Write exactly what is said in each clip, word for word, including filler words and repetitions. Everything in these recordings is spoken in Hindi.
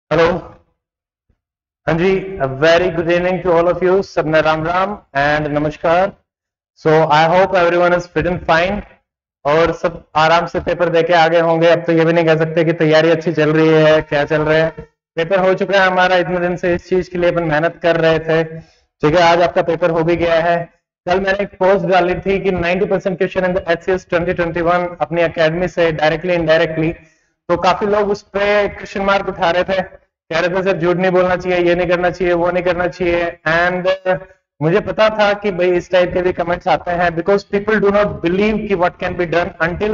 हेलो। हाँ जी, a very good evening to all of you. सबने राम राम एंड नमस्कार। So I hope everyone is fit and fine और सब आराम से पेपर देके आगे होंगे। अब तो ये भी नहीं कह सकते कि तैयारी अच्छी चल रही है, क्या चल रहा है। पेपर हो चुका है हमारा, इतने दिन से इस चीज के लिए अपन मेहनत कर रहे थे। ठीक है, आज आपका पेपर हो भी गया है। कल मैंने एक पोस्ट डाली थी कि ninety percent question in the HCS twenty twenty one अपनी एकेडमी से डायरेक्टली इनडायरेक्टली। तो काफी लोग उस पर क्वेश्चन मार्क उठा रहे थे, कह रहे थे सर झूठ नहीं बोलना चाहिए, ये नहीं करना चाहिए, वो नहीं करना चाहिए। एंड uh, मुझे पता था कि भाई इस टाइप के भी कमेंट्स आते हैं, because people do not believe कि what can be done until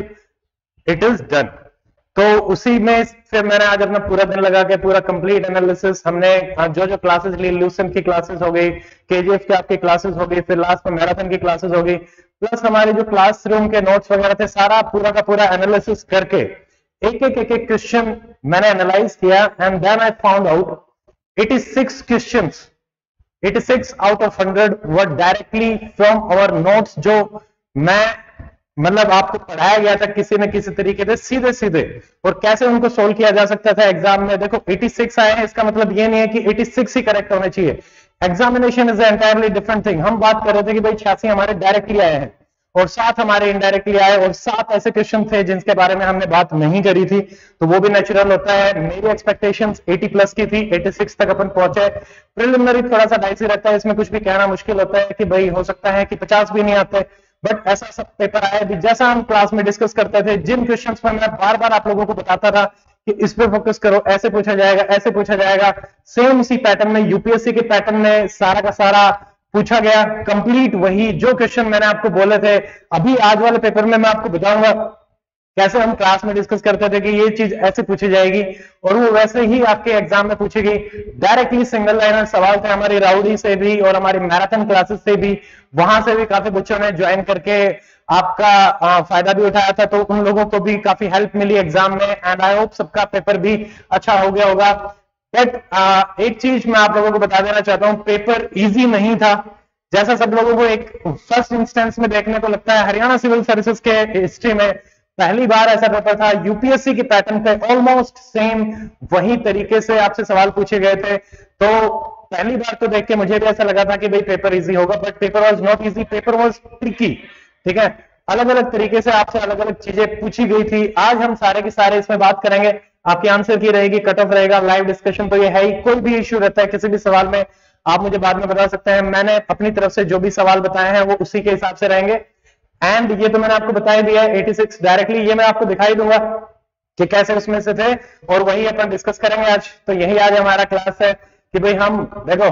it is done. तो उसी में फिर मैंने आज अपना पूरा दिन लगा के पूरा कंप्लीट एनालिसिस, हमने जो जो क्लासेस ली, लूसेंट की क्लासेस हो गई, केजीएफ की आपकी क्लासेस हो गई, फिर लास्ट में मैराथन की क्लासेस हो गई, प्लस हमारे जो क्लासरूम के नोट्स वगैरह थे, सारा पूरा का पूरा एनालिसिस करके एक एक एक एक क्वेश्चन मैंने एनालाइज किया। And then I found out eighty six questions, eighty six out of hundred were directly from our notes, जो मैं मतलब आपको पढ़ाया गया था किसी न किसी तरीके से सीधे सीधे, और कैसे उनको सोल्व किया जा सकता था एग्जाम में। देखो एटी सिक्स आए हैं, इसका मतलब ये नहीं है कि एटी सिक्स ही करेक्ट होने चाहिए। Examination is entirely different thing. हम बात कर रहे थे कि भाई छियासी हमारे डायरेक्टली आए हैं और सात हमारे इनडायरेक्टली आए, और सात ऐसे क्वेश्चन थे जिनके बारे में हमने बात नहीं करी थी, तो वो भी नेचुरल होता है। मेरी एक्सपेक्टेशंस अस्सी प्लस की थी, छियासी तक अपन पहुंचे। प्रिलिमिनरी थोड़ा सा डाइसी रहता है, इसमें कुछ भी कहना मुश्किल होता है कि भाई हो सकता है कि पचास भी नहीं आते, बट ऐसा सब पेपर आया भी। जैसा हम क्लास में डिस्कस करते थे, जिन क्वेश्चंस पर मैं बार बार आप लोगों को बताता था कि इस पे फोकस करो, ऐसे पूछा जाएगा, ऐसे पूछा जाएगा, सेम उसी पैटर्न में यूपीएससी के पैटर्न में सारा का सारा पूछा गया। कंप्लीट वही जो क्वेश्चन मैंने आपको बोले थे, अभी आज वाले पेपर में मैं आपको बताऊंगा कैसे हम क्लास में डिस्कस करते थे कि ये चीज ऐसे पूछी जाएगी, और वो वैसे ही आपके एग्जाम में पूछेगी। डायरेक्टली सिंगल लाइनर सवाल थे हमारी राउडी से भी और हमारी मैराथन क्लासेस से भी, वहां से भी काफी बच्चों ने ज्वाइन करके आपका आ, फायदा भी उठाया था, तो उन लोगों को भी काफी हेल्प मिली एग्जाम में। एंड आई होप सबका पेपर भी अच्छा हो गया होगा। बट एक चीज मैं आप लोगों को बता देना चाहता हूं, पेपर इजी नहीं था जैसा सब लोगों को एक फर्स्ट इंस्टेंस में देखने को लगता है। हरियाणा सिविल सर्विसेज के हिस्ट्री में पहली बार ऐसा पेपर था, यूपीएससी के पैटर्न पे ऑलमोस्ट सेम वही तरीके से आपसे सवाल पूछे गए थे। तो पहली बार तो देख के मुझे भी ऐसा लगा था कि भाई पेपर इजी होगा, but paper was not easy, paper was tricky. ठीक है, अलग अलग तरीके से आपसे अलग अलग चीजें पूछी गई थी। आज हम सारे के सारे इसमें बात करेंगे, आपके आंसर की रहेगी, कट ऑफ रहेगा, लाइव डिस्कशन तो ये है ही। कोई भी इश्यू रहता है किसी भी सवाल में आप मुझे बाद में बता सकते हैं। मैंने अपनी तरफ से जो भी सवाल बताए हैं वो उसी के हिसाब से रहेंगे। एंड ये तो मैंने आपको बता दिया है छियासी डायरेक्टली, ये मैं आपको दिखाई दूंगा कि कैसे उसमें से थे, और वही अपन डिस्कस करेंगे आज। तो यही आज हमारा क्लास है कि भाई हम देखो,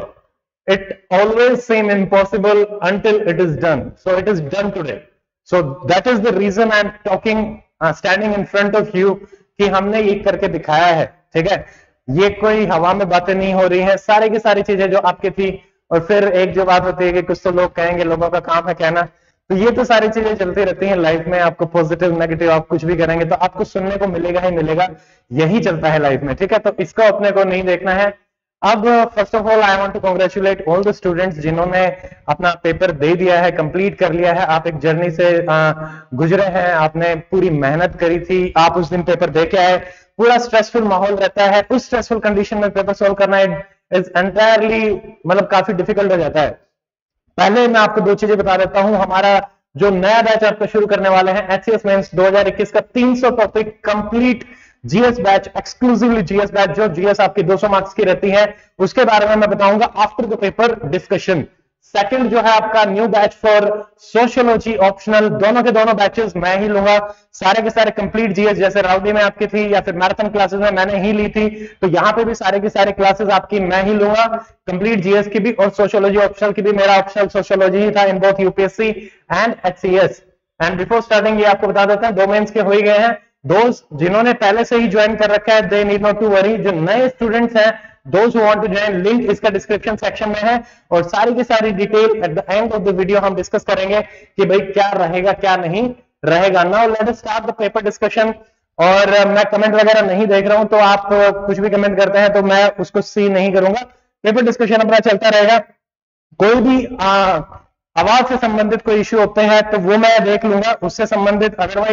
it always seem impossible until it is done, so it is done today. So that is the reason I am talking, standing in front of you, कि हमने ये करके दिखाया है। ठीक है, ये कोई हवा में बातें नहीं हो रही हैं, सारी की सारी चीजें जो आपकी थी। और फिर एक जो बात होती है कि कुछ तो लोग कहेंगे, लोगों का काम है कहना, तो ये तो सारी चीजें चलती रहती हैं लाइफ में। आपको पॉजिटिव नेगेटिव आप कुछ भी करेंगे तो आपको सुनने को मिलेगा ही मिलेगा, यही चलता है लाइफ में। ठीक है, तो इसको अपने को नहीं देखना है। अब first of all I want to congratulate all the students जिन्होंने अपना पेपर दे दिया है, कंप्लीट कर लिया है। आप एक जर्नी से गुजरे हैं, आपने पूरी मेहनत करी थी, आप उस दिन पेपर दे के आए। पूरा स्ट्रेसफुल माहौल रहता है, उस स्ट्रेसफुल कंडीशन में पेपर सोल्व करना इज एंटायरली मतलब काफी डिफिकल्ट हो जाता है। पहले मैं आपको दो चीजें बता देता हूं। हमारा जो नया बैच आपका शुरू करने वाले हैं एचसीएस मेंस दो हज़ार इक्कीस का तीन सौ topic complete GS batch, exclusively GS batch, जो जीएस आपकी दो सौ मार्क्स की रहती है, उसके बारे में मैं बताऊंगा after the paper discussion. Second जो है आपका new batch for sociology optional, दोनों के दोनों बैचेस मैं ही लूंगा, सारे के सारे कंप्लीट जीएस, जैसे राउडी में आपकी थी या फिर मैराथन क्लासेस में मैंने ही ली थी, तो यहां पे भी सारे के सारे क्लासेस आपकी मैं ही लूंगा, कंप्लीट जीएस की भी और सोशियोलॉजी ऑप्शनल की भी। मेरा ऑप्शनल सोशियोलॉजी ही था in both UPSC and HCS. And before starting ये आपको बता देते हैं, दो मेंस के हो ही गए हैं। दोस्त जिन्होंने पहले से ही ज्वाइन कर रखा है, they need not to worry. जो नए स्टूडेंट्स हैं, दोस्त who want to join, link इसका डिस्क्रिप्शन सेक्शन में है, और सारी की सारी detail at the end of the video हम डिस्कस करेंगे कि भाई क्या रहेगा क्या नहीं रहेगा। Now let us start the paper discussion. और uh, मैं कमेंट वगैरह नहीं देख रहा हूं, तो आप uh, कुछ भी कमेंट करते हैं तो मैं उसको सी नहीं करूंगा। पेपर डिस्कशन अपना चलता रहेगा। कोई भी uh, आवाज से संबंधित कोई इश्यू होते हैं तो वो मैं देख लूंगा, उससे संबंधित। Otherwise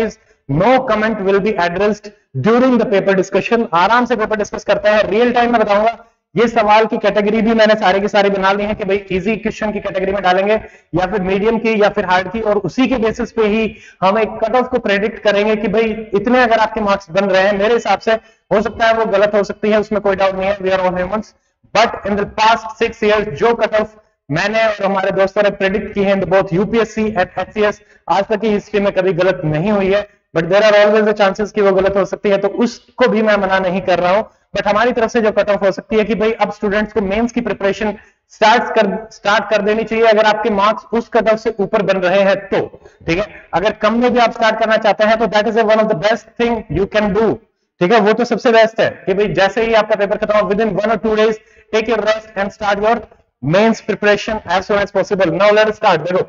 no comment will be addressed during the paper discussion. आराम से पेपर डिस्कस करते हैं, रियल टाइम में बताऊंगा। ये सवाल की कैटेगरी भी मैंने सारे की सारी बना ली है कि भाई इजी क्वेश्चन की कैटेगरी में डालेंगे या फिर मीडियम की या फिर हार्ड की, और उसी के बेसिस पे ही हम एक कट ऑफ को प्रेडिक्ट करेंगे कि भाई इतने अगर आपके मार्क्स बन रहे हैं, मेरे हिसाब से हो सकता है वो गलत हो सकती है, उसमें कोई डाउट नहीं है, we are all humans, but in the past six years जो कट ऑफ मैंने और हमारे दोस्तों ने प्रेडिक्ट की है in both UPSC and HCS, आज तक की हिस्ट्री में कभी गलत नहीं हुई है, but there are always the chances कि वो गलत हो सकती है, तो उसको भी मैं मना नहीं कर रहा हूं। बट हमारी तरफ से जो कट ऑफ हो सकती है कि भाई अब स्टूडेंट्स को मेंस की प्रिपरेशन स्टार्ट कर स्टार्ट कर देनी चाहिए अगर आपके मार्क्स उस कट ऑफ से ऊपर बन रहे हैं तो, ठीक है। अगर कम में भी आप स्टार्ट करना चाहते हैं तो that is one of the best thing you can do, ठीक है। वो तो सबसे बेस्ट है कि भाई जैसे ही आपका पेपर खत्म हो, within one or two days take your rest and start your mains preparation as soon as possible. Now let's start. देखो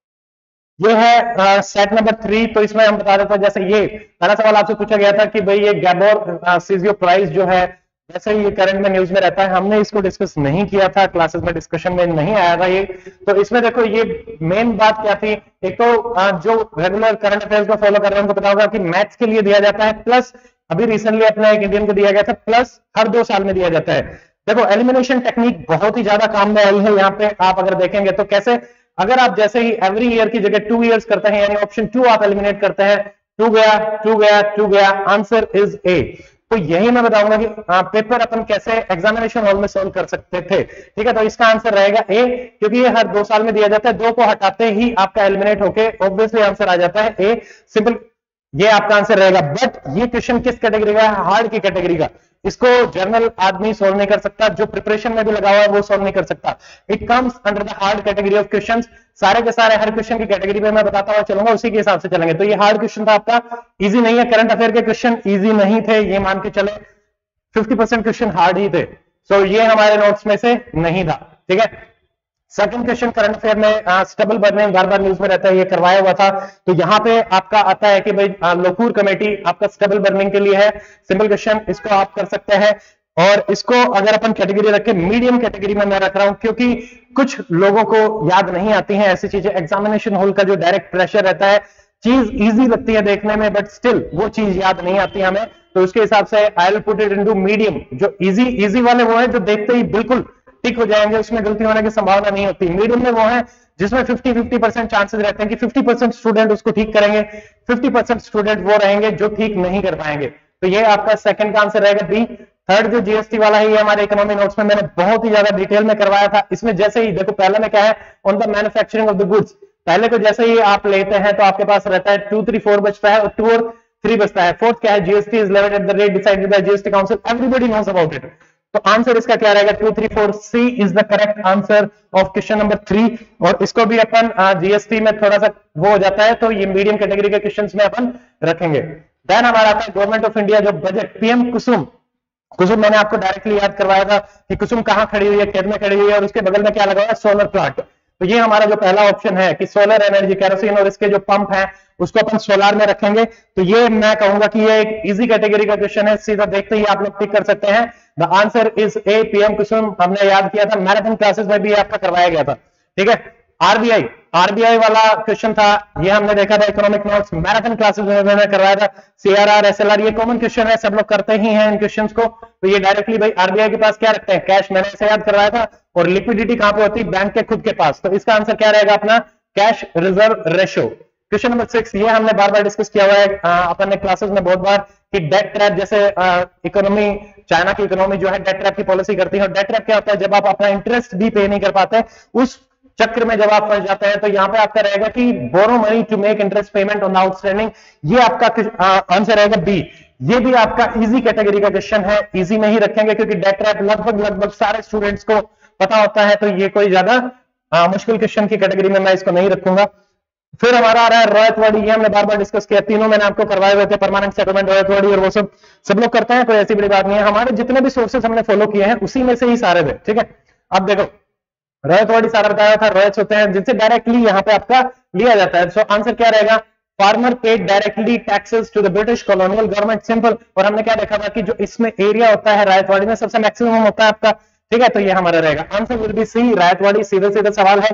ये है सेट नंबर थ्री, तो इसमें हम बता देते हैं, जैसे ये पहला सवाल आपसे पूछा गया था कि भाई ये गैबोर सीजियो प्राइस जो है, जैसे ये करंट में न्यूज में रहता है, हमने इसको डिस्कस नहीं किया था, क्लासेस में डिस्कशन में नहीं आया था ये। तो इसमें देखो ये मेन बात क्या थी, एक तो आ, जो रेगुलर करंट अफेयर्स को फॉलो कर रहे हैं उनको पता होगा कि मैथ्स के लिए दिया जाता है, प्लस अभी रिसेंटली अपना एक इंडियन को दिया गया था, प्लस हर दो साल में दिया जाता है। देखो एलिमिनेशन टेक्निक बहुत ही ज्यादा काम में आई है यहाँ पे, आप अगर देखेंगे तो कैसे, अगर आप जैसे ही एवरी ईयर की जगह टू ईयर्स करते हैं, यानी ऑप्शन टू आप एलिमिनेट करते हैं, टू गया टू गया टू गया, आंसर इज ए। तो यही मैं बताऊंगा कि आ, पेपर अपन कैसे एग्जामिनेशन हॉल में सॉल्व कर सकते थे, ठीक है। तो इसका आंसर रहेगा ए, क्योंकि ये हर दो साल में दिया जाता है, दो को हटाते ही आपका एलिमिनेट होके ऑब्वियसली आंसर आ जाता है ए, सिंपल, ये आपका आंसर रहेगा। बट ये क्वेश्चन किस कैटेगरी का है? हार्ड की कैटेगरी का। इसको जनरल आदमी सोल्व नहीं कर सकता, जो प्रिपरेशन में भी लगा हुआ है वो सोल्व नहीं कर सकता। It comes under the hard category of questions. सारे के सारे हर क्वेश्चन की कैटेगरी में मैं बताता हुआ चलूंगा, उसी के हिसाब से चलेंगे। तो ये हार्ड क्वेश्चन था आपका, इजी नहीं है। करंट अफेयर के क्वेश्चन इजी नहीं थे, ये मान के चले, फिफ्टी परसेंट क्वेश्चन हार्ड ही थे। सो so, ये हमारे नोट्स में से नहीं था, ठीक है। सेकंड क्वेश्चन करंट अफेयर में स्टेबल बर्निंग बार बार न्यूज में रहता है, ये करवाया हुआ था। तो यहाँ पे आपका आता है कि भाई लोकूर कमेटी आपका स्टेबल बर्निंग के लिए है, सिंपल क्वेश्चन, इसको आप कर सकते हैं। और इसको अगर अपन कैटेगरी रखें, मीडियम कैटेगरी में मैं रख रहा हूं, क्योंकि कुछ लोगों को याद नहीं आती हैं ऐसी चीजें। एग्जामिनेशन हॉल का जो डायरेक्ट प्रेशर रहता है, चीज इजी लगती है देखने में, बट स्टिल वो चीज याद नहीं आती हमें, तो उसके हिसाब से I will put it into medium. जो इजी इजी वाले वो है जो देखते ही बिल्कुल ठीक हो जाएंगे, उसमें गलती होने की संभावना नहीं होती। मीडियम में वो है जिसमें फिफ्टी फिफ्टी परसेंट चांसेस रहते हैं कि फिफ्टी परसेंट स्टूडेंट उसको ठीक करेंगे, फिफ्टी परसेंट स्टूडेंट वो रहेंगे जो ठीक नहीं कर पाएंगे। तो ये आपका सेकंड का आंसर रहेगा बी। थर्ड जो जीएसटी वाला है, ये हमारे इकोनॉमी नोट्स में मैंने बहुत ही ज्यादा डिटेल में करवाया था। इसमें जैसे ही देखो, पहले में क्या है, on the manufacturing of the goods, पहले को जैसे ही आप लेते हैं तो आपके पास रहता है टू थ्री फोर बचता है, और टू और थ्री बचता है। फोर्थ क्या है, GST is levied at the rate decided by GST council, everybody knows about it. तो आंसर इसका क्या रहेगा, two three four, C is the correct answer of question number three. और इसको भी अपन जीएसटी में थोड़ा सा वो हो जाता है, तो ये मीडियम कैटेगरी के क्वेश्चंस में अपन रखेंगे। देन हमारा आता है गवर्नमेंट ऑफ इंडिया जो बजट, पीएम कुसुम। कुसुम मैंने आपको डायरेक्टली याद करवाया था कि कुसुम कहां खड़ी हुई है, खेत में खड़ी हुई है, और उसके बगल में क्या लगा हुआ है, सोलर प्लांट। तो ये हमारा जो पहला ऑप्शन है कि सोलर एनर्जी, केरोसिन और इसके जो पंप है उसको अपन सोलार में रखेंगे। तो ये मैं कहूंगा कि ये एक इजी कैटेगरी का क्वेश्चन है, सीधा देखते ही आप लोग टिक कर सकते हैं। The answer is A, PM Kusum हमने याद किया था, मैराथन क्लासेस में भी आपका करवाया गया था, ठीक है। आरबीआई, आरबीआई वाला क्वेश्चन था, ये हमने देखा था इकोनॉमिक नोट्स, मैराथन क्लासेस में मैंने करवाया था। सीआरआर, एसएलआर, ये कॉमन क्वेश्चन है, सब लोग करते ही हैं इन क्वेश्चंस को। तो ये डायरेक्टली भाई आरबीआई के पास क्या रखते हैं, कैश, मैंने इसे याद करवाया था। और लिक्विडिटी कहां पे होती है, बैंक के खुद के पास। तो इसका आंसर क्या रहेगा अपना, cash reserve ratio. Question number six, ये हमने बार बार डिस्कस किया हुआ है अपन ने क्लासेस में बहुत बार, कि डेट ट्रैप, जैसे इकोनॉमी, चाइना की इकोनॉमी जो है डेट ट्रैप की पॉलिसी करती है। और डेट ट्रैप क्या होता है, जब आप अपना इंटरेस्ट भी पे नहीं कर पाते, उस चक्र में जब आप फंस जाते हैं, तो यहाँ पे आपका रहेगा कि borrow money to make interest payment on outstanding. ये आपका आंसर रहेगा बी। ये भी आपका इजी कैटेगरी का क्वेश्चन है, इजी में ही रखेंगे क्योंकि डेट ट्रैप लगभग लगभग सारे स्टूडेंट्स को पता होता है, तो ये कोई ज्यादा मुश्किल क्वेश्चन की कैटेगरी में मैं इसको नहीं रखूंगा। फिर हमारा आ रहा है रॉयतवाड़ी, ये हमने बार बार डिस्कस किया, तीनों मैंने आपको करवाए हुए थे, परमानेंट सेटलमेंट, रॉयतवाड़ी, और वो सब सब लोग करते हैं, कोई ऐसी बड़ी बात नहीं है। हमारे जितने भी सोर्सेस हमने फॉलो किए हैं उसी में से ही सारे थे, ठीक है। अब देखो रॉयतवाड़ी सारा बताया था, रॉयट्स होते हैं जिनसे डायरेक्टली यहाँ पे आपका लिया जाता है। सो आंसर क्या रहेगा, farmer paid directly taxes to the British colonial government, simple. और हमने क्या देखा था कि जो इसमें एरिया होता है रायतवाड़ी में सबसे मैक्सिमम होता है आपका, ठीक है। तो ये हमारा रहेगा answer will be C, Ryotwari. सीधा सीधा सवाल है,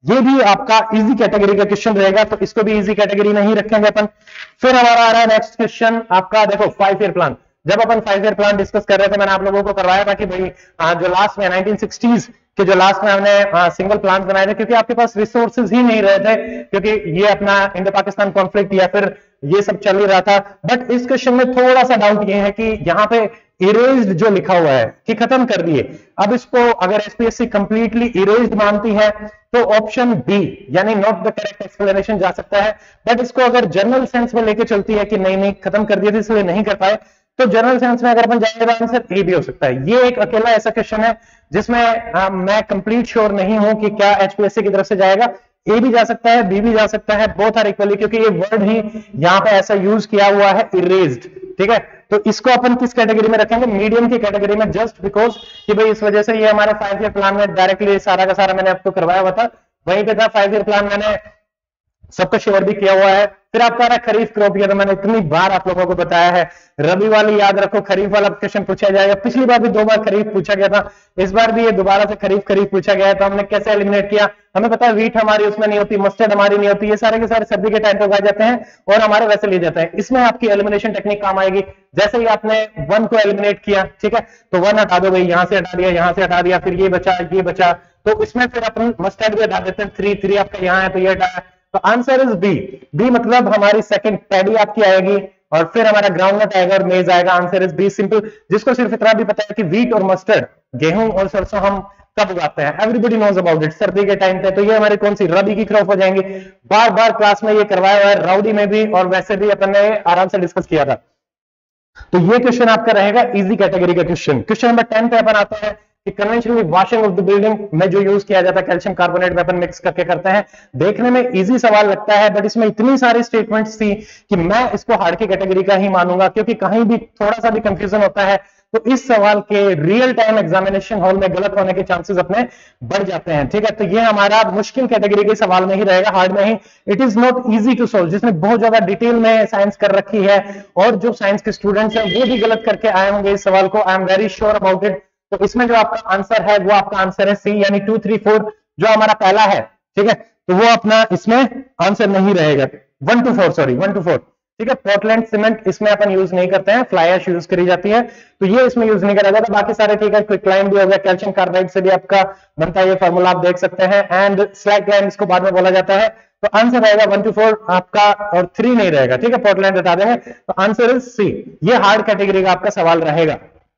ये भी आपका इजी कैटेगरी का क्वेश्चन रहेगा, तो इसको भी इजी कैटेगरी में ही रखेंगे अपन। फिर हमारा आ रहा है नेक्स्ट क्वेश्चन आपका, देखो फाइव ईयर प्लान। जब अपन फाइव ईयर प्लान डिस्कस कर रहे थे, मैंने आप लोगों को करवाया था कि भाई जो लास्ट में नाइनटीन सिक्सटीज़ के जो लास्ट में हमने सिंगल प्लान बनाए थे, क्योंकि आपके पास रिसोर्सेज ही नहीं रहे थे, क्योंकि ये अपना इंडो पाकिस्तान कॉन्फ्लिक्ट या फिर ये सब चल ही रहा था। बट इस क्वेश्चन में थोड़ा सा डाउट ये है कि यहाँ पे इरेज्ड जो लिखा हुआ है कि खत्म कर दिए, अब इसको अगर एसपीएससी कंप्लीटली इरेज्ड मानती है तो ऑप्शन बी यानी नॉट द करेक्ट एक्सप्लेनेशन जा सकता है। बट इसको अगर जनरल सेंस में लेके चलती है कि नहीं नहीं खत्म कर दिया था इसलिए नहीं कर पाए, तो जनरल सेंस में अगर अपन जाएंगे तो आंसर ए भी हो सकता है। ये एक अकेला ऐसा क्वेश्चन है जिसमें आ, मैं कंप्लीट श्योर नहीं हूं कि क्या एचपीएससी की तरफ से जाएगा। ए भी जा सकता है, बी भी जा सकता है, बोथ आर इक्वली, क्योंकि ये वर्ड ही यहाँ पे ऐसा यूज किया हुआ है इरेज्ड। ठीक है, तो इसको अपन किस कैटेगरी में रखेंगे? मीडियम की कैटेगरी में, जस्ट बिकॉज कि भाई इस वजह से ये हमारे फाइव ईयर प्लान में डायरेक्टली सारा का सारा मैंने आपको करवाया हुआ था, वहीं पे था फाइव ईयर प्लान, मैंने सबका शेयर भी किया हुआ है। फिर आपका रहा खरीफ क्रॉप ईयर, तो मैंने इतनी बार आप लोगों को बताया है, रबी वाली याद रखो, खरीफ वाला क्वेश्चन पूछा जाएगा। पिछली बार भी दो बार खरीफ पूछा गया था, इस बार भी ये दोबारा से खरीफ खरीफ पूछा गया है। तो हमने कैसे एलिमिनेट किया? हमें पता है वीट हमारी उसमें नहीं होती, मस्टर्ड हमारी नहीं होती, ये सारे के सारे सर्दी के टाइम पे उगाए जाते हैं और हमारे वैसे लिए जाते हैं। इसमें आपकी एलिमिनेशन टेक्निक काम आएगी। जैसे ही आपने वन को एलिमिनेट किया, ठीक है, तो वन हटा दो भाई, यहां से हटा दिया, यहां से हटा दिया, फिर ये बचा, ये बचा, तो इसमें फिर अपन मस्टर्ड भी हटा देते हैं। थ्री थ्री आपका यहाँ है तो ये हटाया, तो आंसर इज बी। बी मतलब हमारी सेकंड पैडी आपकी आएगी और फिर हमारा ग्राउंडनट आएगा और मेज आएगा। Answer is B, simple. जिसको सिर्फ इतना भी पता है कि वीट और मस्टर्ड, गेहूं और सरसों हम कब उगाते हैं, एवरीबडी नोज अबाउट इट, सर्दी के टाइम पे। तो ये हमारी कौन सी रबी की क्रॉप हो जाएंगी। बार बार क्लास में ये करवाया हुआ है, राउडी में भी और वैसे भी अपन ने आराम से डिस्कस किया था। तो ये क्वेश्चन आपका रहेगा इजी कैटेगरी का क्वेश्चन। क्वेश्चन नंबर टेन पे अपन आते हैं कि conventionally washing of the building में जो यूज किया जाता है कैल्शियम कार्बोनेट में अपन मिक्स करके करते हैं। देखने में इजी सवाल लगता है, बट इसमें इतनी सारी स्टेटमेंट्स थी कि मैं इसको हार्ड की कैटेगरी का ही मानूंगा, क्योंकि कहीं भी थोड़ा सा भी कंफ्यूजन होता है तो इस सवाल के रियल टाइम एग्जामिनेशन हॉल में गलत होने के चांसेस अपने बढ़ जाते हैं। ठीक है, तो ये हमारा मुश्किल कैटेगरी के सवाल में ही रहेगा, हार्ड में ही। It is not easy to solve, जिसने बहुत ज्यादा डिटेल में साइंस कर रखी है और जो साइंस के स्टूडेंट्स हैं वो भी गलत करके आए होंगे इस सवाल को। I am very sure about it. तो इसमें जो आपका आंसर है वो आपका आंसर है सी, यानी टू थ्री फोर जो हमारा पहला है। ठीक है, तो वो अपना इसमें आंसर नहीं रहेगा। One two four sorry one two four ठीक है। पोर्टलैंड सीमेंट इसमें अपन यूज नहीं करते हैं, फ्लाई ऐश यूज करी जाती है, तो ये इसमें यूज नहीं करा जाता। बाकी सारे ठीक है, क्विकलाइम भी हो गया, कैल्शियम कार्बाइड से भी आपका बनता है, ये फॉर्मूला आप देख सकते हैं। एंड स्लैकलाइम इसको बाद में बोला जाता है। तो आंसर रहेगा वन टू फोर आपका, और थ्री नहीं रहेगा। ठीक है, पोर्टलैंड हटा देंगे, तो आंसर इज सी। ये हार्ड कैटेगरी का आपका सवाल रहेगा।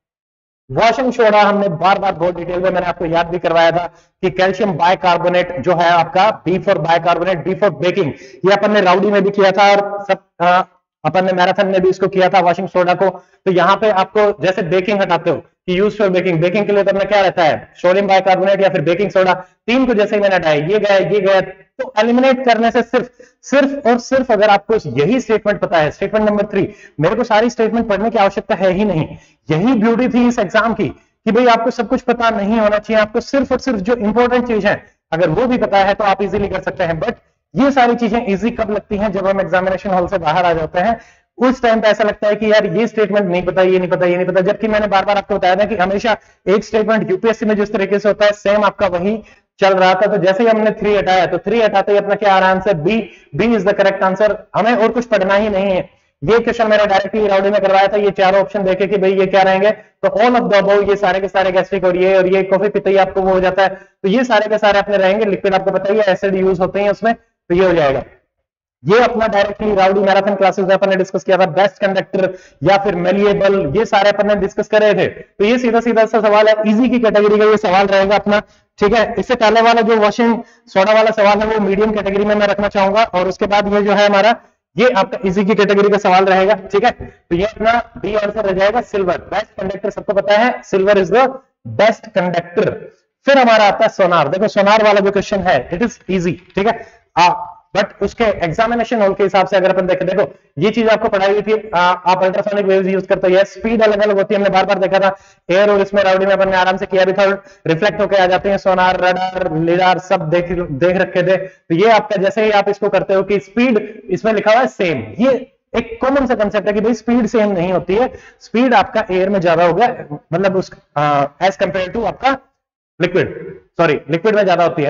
वॉशिंग सोडा हमने बार बार बहुत डिटेल में मैंने आपको याद भी करवाया था कि कैल्शियम बाइकार्बोनेट जो है आपका, B for bicarbonate, B for baking, ये अपन ने राउडी में भी किया था और सब आ, अपन ने मैराथन में भी इसको किया था वॉशिंग सोडा को। तो यहाँ पे आपको जैसे बेकिंग हटाते हो कि यूज फॉर बेकिंग, बेकिंग के लिए तो अपना क्या रहता है, सोडियम बाइकार्बोनेट या फिर बेकिंग सोडा। तीन को जैसे ही मैंने हटाया, ये गया ये गया, तो एलिमिनेट करने से सिर्फ सिर्फ और सिर्फ अगर आपको यही स्टेटमेंट पता है, स्टेटमेंट नंबर थ्री, मेरे को सारी स्टेटमेंट पढ़ने की आवश्यकता है ही नहीं। यही ब्यूटी थी इस एग्जाम की कि भाई आपको सब कुछ पता नहीं होना चाहिए, आपको सिर्फ और सिर्फ जो इंपॉर्टेंट चीज है अगर वो भी पता है तो आप इजीली कर सकते हैं। बट ये सारी चीजें इजी कब लगती हैं? जब हम एग्जामिनेशन हॉल से बाहर आ जाते हैं, उस टाइम पे ऐसा लगता है कि यार ये स्टेटमेंट नहीं पता, ये नहीं पता, ये नहीं पता। जबकि मैंने बार बार आपको बताया था कि हमेशा एक स्टेटमेंट यूपीएससी में जिस तरीके से होता है, सेम आपका वही चल रहा था। तो जैसे ही हमने थ्री हटाया, तो थ्री हटाते ही अपना क्या आ रहा answer, B. B is the correct answer. हमें और कुछ पढ़ना ही नहीं है। ये क्वेश्चन मैंने डायरेक्टली राउडी में करवाया था, ये चारों ऑप्शन देखे कि भाई ये क्या रहेंगे, तो ऑल ऑफ द अबव, ये सारे के सारे गैस्ट्रिक और ये और ये कॉफी पीते ही आपको वो हो जाता है, तो ये सारे के सारे अपने रहेंगे। लिक्विड आपको पता ही है, एसिड यूज होते हैं उसमें, तो ये हो जाएगा। ये अपना डायरेक्टली राउडी मैराथन क्लासेस में अपन ने डिस्कस किया था, बेस्ट कंडक्टर या फिर मेलिएबल, ये सारे अपन ने डिस्कस कर रहे थे। तो ये सीधा सीधा सा सवाल है, इजी की कैटेगरी का ये सवाल रहेगा अपना। ठीक है, इससे पहले वाला जो वॉशिंग सोडा वाला सवाल है वो मीडियम कैटेगरी में मैं रखना चाहूंगा, और उसके बाद ये जो है हमारा, ये आपका इजी की कैटेगरी का सवाल रहेगा। ठीक है, तो ये अपना बी आंसर रह जाएगा, सिल्वर। बेस्ट कंडक्टर सबको पता है, silver is the best conductor. फिर हमारा आता है सोनार। देखो सोनार वाला जो क्वेश्चन है इट इज इजी। ठीक है, आ, बट उसके एग्जामिनेशन हॉल के हिसाब से अगर अपन देखें, देखो ये चीज आपको पढ़ाई हुई थी, आ, आप अल्ट्रासोनिक वेव्स यूज करते हो, स्पीड अलग अलग होती है, हमने बार बार देखा था। एयर और इसमें राउडी में अपन ने आराम से किया भी था, रिफ्लेक्ट होकर आ जाते हैं। सोनार, रडार, लिडार सब देख देख रखे थे। तो ये आपका जैसे ही आप इसको करते हो कि स्पीड इसमें लिखा हुआ है सेम, ये एक कॉमन सा कंसेप्ट है कि भाई स्पीड सेम नहीं होती है। स्पीड आपका एयर में ज्यादा होगा, मतलब उस एज कंपेयर टू आपका लिक्विड, सॉरी लिक्विड में ज्यादा होती है ना।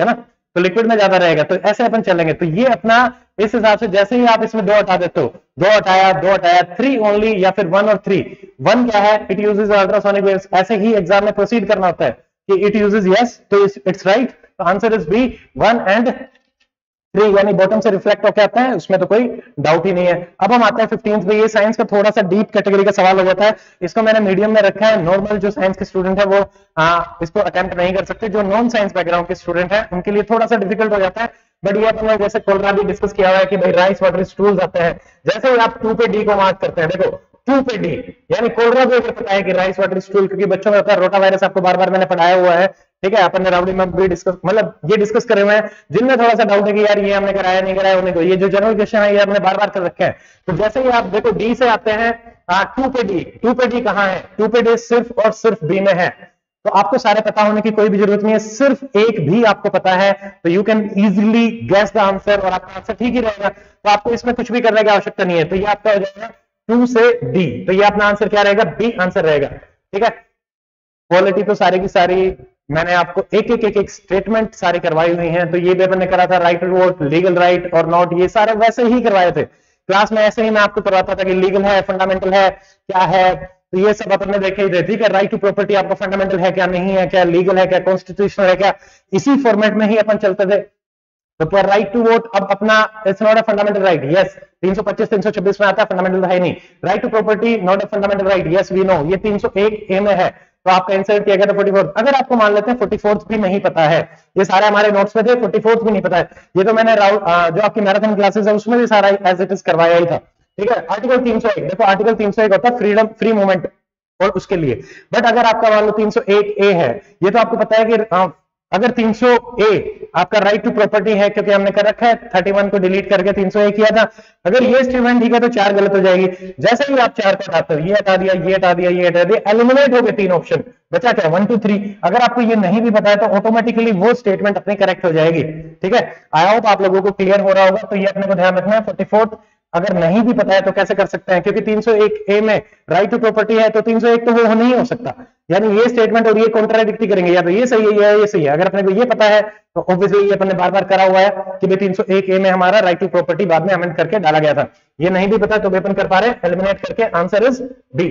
तो लिक्विड में ज्यादा रहेगा, तो ऐसे अपन चलेंगे। तो ये अपना इस हिसाब से जैसे ही आप इसमें दो हटा देते हो, दो हटाया दो हटाया थ्री ओनली, या फिर वन और थ्री। वन क्या है, इट यूजेस अल्ट्रासोनिक वेव्स। ऐसे ही एग्जाम में प्रोसीड करना होता है कि इट यूजेस, यस, तो इट्स राइट, तो answer is B, one and three, यानी बॉटम से रिफ्लेक्ट होकर आता है, उसमें तो कोई डाउट ही नहीं है। अब हम आते हैं फिफ्टींथ पे। ये साइंस का थोड़ा सा डीप कैटेगरी का सवाल हो जाता है, इसको मैंने मीडियम में रखा है। नॉर्मल जो साइंस के स्टूडेंट है वो आ, इसको अटेम्प्ट नहीं कर सकते। जो नॉन साइंस बैकग्राउंड के स्टूडेंट है उनके लिए थोड़ा सा डिफिकल्ट हो जाता है। बट ये अपने जैसे कोलरा भी डिस्कस किया हुआ है कि भाई राइस वाटर स्टूल्स आते हैं, जैसे ही आप टू पे डी को मार्क करते हैं, देखो टू पे डी, यानी कोलरा को अगर पता है कि राइस वाटर स्टूल, क्योंकि बच्चों में होता है रोटा वायरस, आपको बार बार मैंने पढ़ाया हुआ है, ठीक है, अपन ने राउडी में भी डिस्कस, मतलब ये डिस्कस करे हुए हैं। जिनमें थोड़ा सा डाउट है कि यार ये हमने कराया नहीं कराया, उन्हें को ये जो जनरल क्वेश्चन है ये हमने बार बार कर रखे हैं। तो जैसे ही आप देखो डी से आते हैं टू पे डी, टू पे डी कहां है, टू पे डी सिर्फ और सिर्फ बी में है। तो आपको सारे पता होने की कोई भी जरूरत नहीं है, सिर्फ एक भी आपको पता है, तो you can easily guess the answer और आपका आंसर ठीक ही रहेगा। तो आपको इसमें कुछ भी करने की आवश्यकता नहीं है। तो ये आपका हो जाएगा टू से डी, तो ये अपना आंसर क्या रहेगा, बी आंसर रहेगा, ठीक है। क्वालिटी तो सारी की सारी मैंने आपको एक एक एक एक स्टेटमेंट सारी करवाई हुई हैं। तो ये भी अपन ने करा था, right to vote, legal right और नॉट, ये सारे वैसे ही करवाए थे क्लास में। ऐसे ही मैं आपको करवाता था कि लीगल है, फंडामेंटल है, क्या है, तो ये सब अपन ने देखे ही थे, ठीक है। राइट टू प्रॉपर्टी आपका फंडामेंटल है क्या, नहीं है क्या, लीगल है क्या, कॉन्स्टिट्यूशनल है क्या, इसी फॉर्मेट में ही अपन चलते थे। तो पर राइट टू वोट अब अपना it's not a fundamental right, yes, तीन सौ पच्चीस तीन सौ छब्बीस में आता है, फंडामेंटल है नहीं। Right to property not a fundamental right, yes we know, ये तीन सौ एक ए में है, तो आपका इंसर्ट किया गया था फोर्टी फोर्थ। अगर आपको मान लेते हैं फोर्टी फोर्थ भी नहीं पता है, ये सारे हमारे नोट्स में थे, फोर्टी फोर्थ भी नहीं पता है, ये तो मैंने जो आपकी मैराथन क्लासेस है उसमें भी सारा एज इट इज करवाया ही था, ठीक है। आर्टिकल तीन सौ एक, देखो आर्टिकल तीन सौ एक होता है फ्रीडम, फ्री मूवमेंट और उसके लिए। बट अगर आपका मान लो तीन सौ एक ए है, ये तो आपको पता है कि आ, अगर तीन सौ ए आपका राइट टू प्रॉपर्टी है, क्योंकि हमने कर रखा है इकतीस को डिलीट करके तीन सौ एक किया था। अगर ये स्टेटमेंट ठीक है तो चार गलत हो जाएगी। जैसे ही आप चार को हटाते हो, ये हटा दिया, ये हटा दिया, ये हटा दिया, एलिमिनेट हो गए तीन ऑप्शन, बचा क्या, वन टू थ्री। अगर आपको ये नहीं भी पता है तो ऑटोमेटिकली वो स्टेटमेंट अपनी करेक्ट हो जाएगी, ठीक है। आई होप आप लोगों को क्लियर हो रहा होगा। तो ये अपने को ध्यान रखना है। फोर्टी फोर्थ अगर नहीं भी पता है तो कैसे कर सकते हैं, क्योंकि तीन सौ एक ए में राइट टू प्रॉपर्टी है, तो तीन सौ एक तो वो नहीं हो सकता, यानी ये स्टेटमेंट और ये कॉन्ट्राडिक्ट करेंगे, या तो ये सही है या ये सही है। अगर अपने को ये पता है तो ऑब्वियसली ये अपने बार बार करा हुआ है कि भाई तीन सौ एक ए में हमारा राइट टू प्रॉपर्टी बाद में अमेंड करके डाला गया था। ये नहीं भी पता तो भी अपन कर पा रहे हैं, एलिमिनेट करके आंसर इज बी।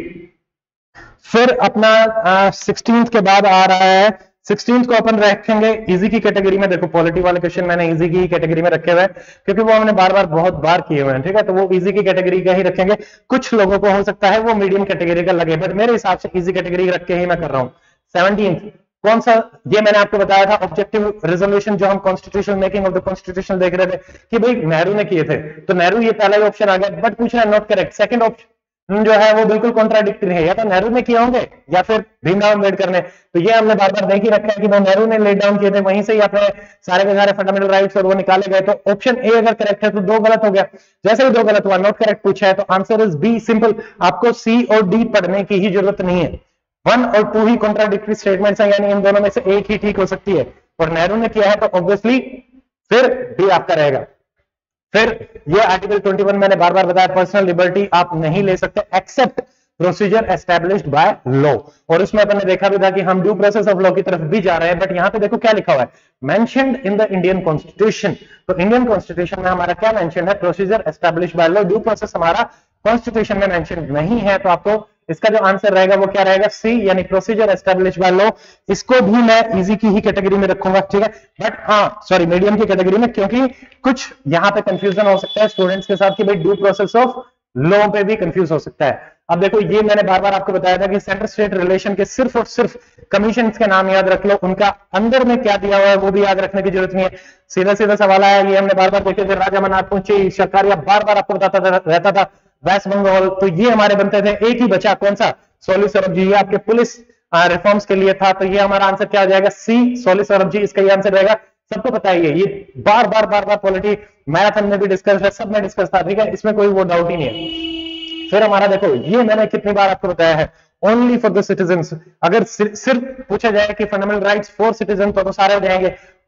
फिर अपना सिक्सटीन्थ के बाद आ रहा है, सिक्सटीन्थ को अपन रखेंगे इजी की कैटेगरी में। देखो पॉलिटी वाले क्वेश्चन मैंने इजी की कैटेगरी में रखे हुए हैं, क्योंकि वो हमने बार बार बहुत बार किए हुए हैं, ठीक है। तो वो इजी की कैटेगरी का ही रखेंगे। कुछ लोगों को हो सकता है वो मीडियम कैटेगरी का लगे, बट मेरे हिसाब से इजी कैटेगरी रख के ही मैं कर रहा हूँ। सेवनटीन्थ कौन सा, ये मैंने आपको बताया था ऑब्जेक्टिव रेजोल्यूशन, जो हम constitution making of the constitution देख रहे थे कि भाई नेहरू ने किए थे, तो नेहरू ये पहला ही ऑप्शन आ गया, बट पूछ रहा है नॉट करेक्ट। सेकंड ऑप्शन जो है वो बिल्कुल कॉन्ट्राडिक्टरी है, या तो नेहरू ने किए होंगे या फिर भीमराव अम्बेडकर ने। तो ये हमने बार बार देख ही रखा है कि वो नेहरू ने लेट डाउन किए थे, वहीं से ही अपने सारे के सारे फंडामेंटल राइट्स और वो निकाले गए। तो ऑप्शन ए अगर करेक्ट है तो दो गलत हो गया, जैसे ही दो गलत हुआ नॉट करेक्ट पूछा है तो आंसर इज बी, सिंपल। आपको सी और डी पढ़ने की ही जरूरत नहीं है, one or to he contradictory statements हैं, यानी इन दोनों में से एक ही ठीक हो सकती है, और नेहरू ने किया है तो ऑब्वियसली फिर डी आपका रहेगा। फिर ये आर्टिकल इक्कीस मैंने बार बार बताया, पर्सनल लिबर्टी आप नहीं ले सकते except procedure established by law. और इसमें अपन ने देखा भी था कि हम ड्यू प्रोसेस ऑफ लॉ की तरफ भी जा रहे हैं, बट यहां पे देखो क्या लिखा हुआ है, mentioned in the Indian constitution. तो इंडियन कॉन्स्टिट्यूशन में हमारा क्या मेंशन है, procedure established by law. Due process हमारा कॉन्स्टिट्यूशन में मेंशन नहीं है, तो आपको इसका जो आंसर रहेगा वो क्या रहेगा, सी, यानी प्रोसीजर एस्टैब्लिश्ड बाय लॉ। इसको भी मैं इजी की ही कैटेगरी में रखूंगा, ठीक है। बट हाँ सॉरी मीडियम की कैटेगरी में, क्योंकि कुछ यहां पे कंफ्यूजन हो सकता है स्टूडेंट्स के साथ कि भाई ड्यू प्रोसेस ऑफ लॉ पे भी कंफ्यूज हो सकता है। अब देखो ये मैंने बार बार आपको बताया था कि सेंटर स्टेट रिलेशन के सिर्फ और सिर्फ कमीशन के नाम याद रख लो, उनका अंदर में क्या दिया हुआ है वो भी याद रखने की जरूरत नहीं है। सीधा सीधा सवाल आया, ये हमने बार बार देखे थे, राजा मनार पहुंचे शकारिया, बार बार आपको बताता रहता था, वेस्ट बंगाल, तो ये हमारे बनते थे। एक ही बचा कौन सा, सोली सौरभ जी, ये आपके पुलिस रिफॉर्म्स के लिए था, तो ये हमारा आंसर क्या हो जाएगा, सी, सोली सौरभ जी, इसका ये आंसर रहेगा। सबको पता है ये ये बार बार बार बार पॉलिटी मैराथन में भी डिस्कस है, सब में डिस्कस था, ठीक है, इसमें कोई वो डाउट ही नहीं है। फिर हमारा देखो ये मैंने कितनी बार आपको बताया है, ओनली फॉर द सिटीजन्स। अगर सिर्फ पूछा जाए कि फंडामेंटल राइट्स फॉर सिटीजन तो, तो सारे हो जाएंगे,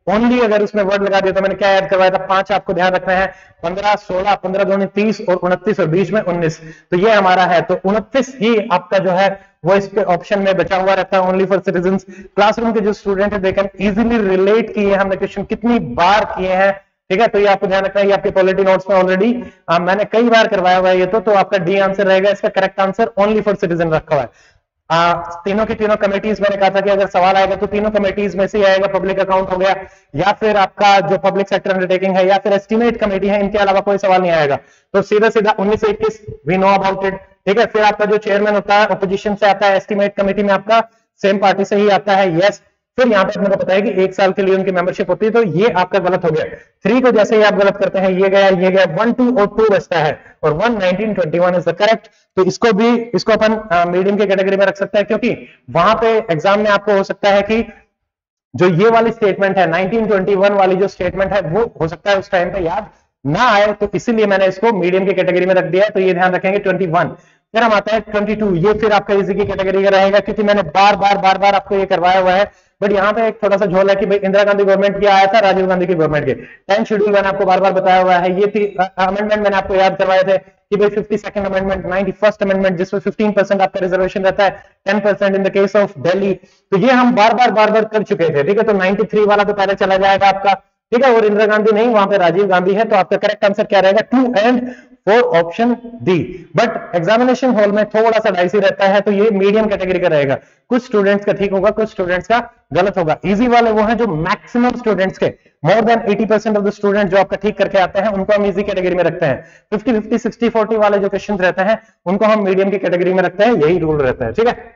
ओनली अगर उसमें वर्ड लगा दिया तो मैंने क्या याद करवाया था, पांच आपको ध्यान रखना है, पंद्रह, सोलह, पंद्रह दूनी तीस और उनतीस और बीच में उन्नीस, तो ये हमारा है, तो उनतीस ही आपका जो है वो इसके ऑप्शन में बचा हुआ रहता है, ओनली फॉर सिटीजंस। क्लासरूम के जो स्टूडेंट है दे कैन इजीली रिलेट किए हमने क्वेश्चन कितनी बार किए हैं, ठीक है, तो ये आपको ध्यान रखना है, ये आपके पॉलिटी नोट्स में ऑलरेडी मैंने कई बार करवाया हुआ है ये तो, तो आपका डी आंसर रहेगा, इसका correct answer only for citizen रखा हुआ है। आ, तीनों की तीनों कमेटीज मैंने कहा था कि अगर सवाल आएगा तो तीनों कमेटीज में से आएगा, पब्लिक अकाउंट हो गया या फिर आपका जो पब्लिक सेक्टर अंडरटेकिंग है या फिर एस्टिमेट कमेटी है, इनके अलावा कोई सवाल नहीं आएगा। तो सीधा सीधा उन्नीस से इक्कीस वी नो अबाउट इट, ठीक है। फिर आपका जो चेयरमैन होता है ऑपोजिशन से आता है, एस्टिमेट कमेटी में आपका सेम पार्टी से ही आता है, यस। फिर यहाँ पे अपने को पता है कि एक साल के लिए उनकी मेंबरशिप होती है, तो ये आपका गलत हो गया। थ्री को जैसे ही आप गलत करते हैं, ये गया ये गया, वन टू और टू बचता है और one nineteen twenty one is the correct. तो इसको भी इसको अपन मीडियम के कैटेगरी में रख सकते हैं, क्योंकि वहां पे एग्जाम में आपको हो सकता है कि जो ये वाली स्टेटमेंट है नाइनटीन ट्वेंटी वन वाली जो स्टेटमेंट है वो हो सकता है उस टाइम पे याद ना आए, तो इसीलिए मैंने इसको मीडियम की कैटेगरी में रख दिया। तो ये ध्यान रखेंगे ट्वेंटी वन। फिर हम आता है ट्वेंटी टू, ये फिर आपका इजी की कैटेगरी का रहेगा, क्योंकि मैंने बार बार बार बार आपको ये करवाया हुआ है। बट यहाँ पे एक थोड़ा सा झोल है कि भाई इंदिरा गांधी गवर्नमेंट की आया था, राजीव गांधी की गवर्नमेंट के टेंथ शेड्यूल मैंने आपको बार बार बताया हुआ है। ये अमेंडमेंट मैंने आपको याद करवाए थे कि भाई fifty second amendment, ninety first amendment, जिसमें फिफ्टीन परसेंट आपका रिजर्वेशन रहता है, ten percent in the case of Delhi. तो ये हम बार बार बार बार कर चुके थे, ठीक है। तो नाइंटी थ्री वाला तो पहले चला जाएगा आपका, ठीक है, और इंदिरा गांधी नहीं, वहां पे राजीव गांधी है, तो आपका करेक्ट आंसर क्या रहेगा, two and four option D. But examination hall में थोड़ा सा डाइसी रहता है, तो ये मीडियम कैटेगरी का रहेगा। कुछ स्टूडेंट्स का ठीक होगा, कुछ स्टूडेंट्स का गलत होगा। इजी वाले वो हैं जो मैक्सिमम स्टूडेंट्स के more than eighty percent of the student जो आपका ठीक करके आते हैं, उनको हम इजी कैटेगरी में रखते हैं। फिफ्टी फिफ्टी सिक्सटी फोर्टी वाले जो क्वेश्चन रहते हैं उनको हम मीडियम की कैटेगरी में रखते हैं, यही रूल रहता है, ठीक है।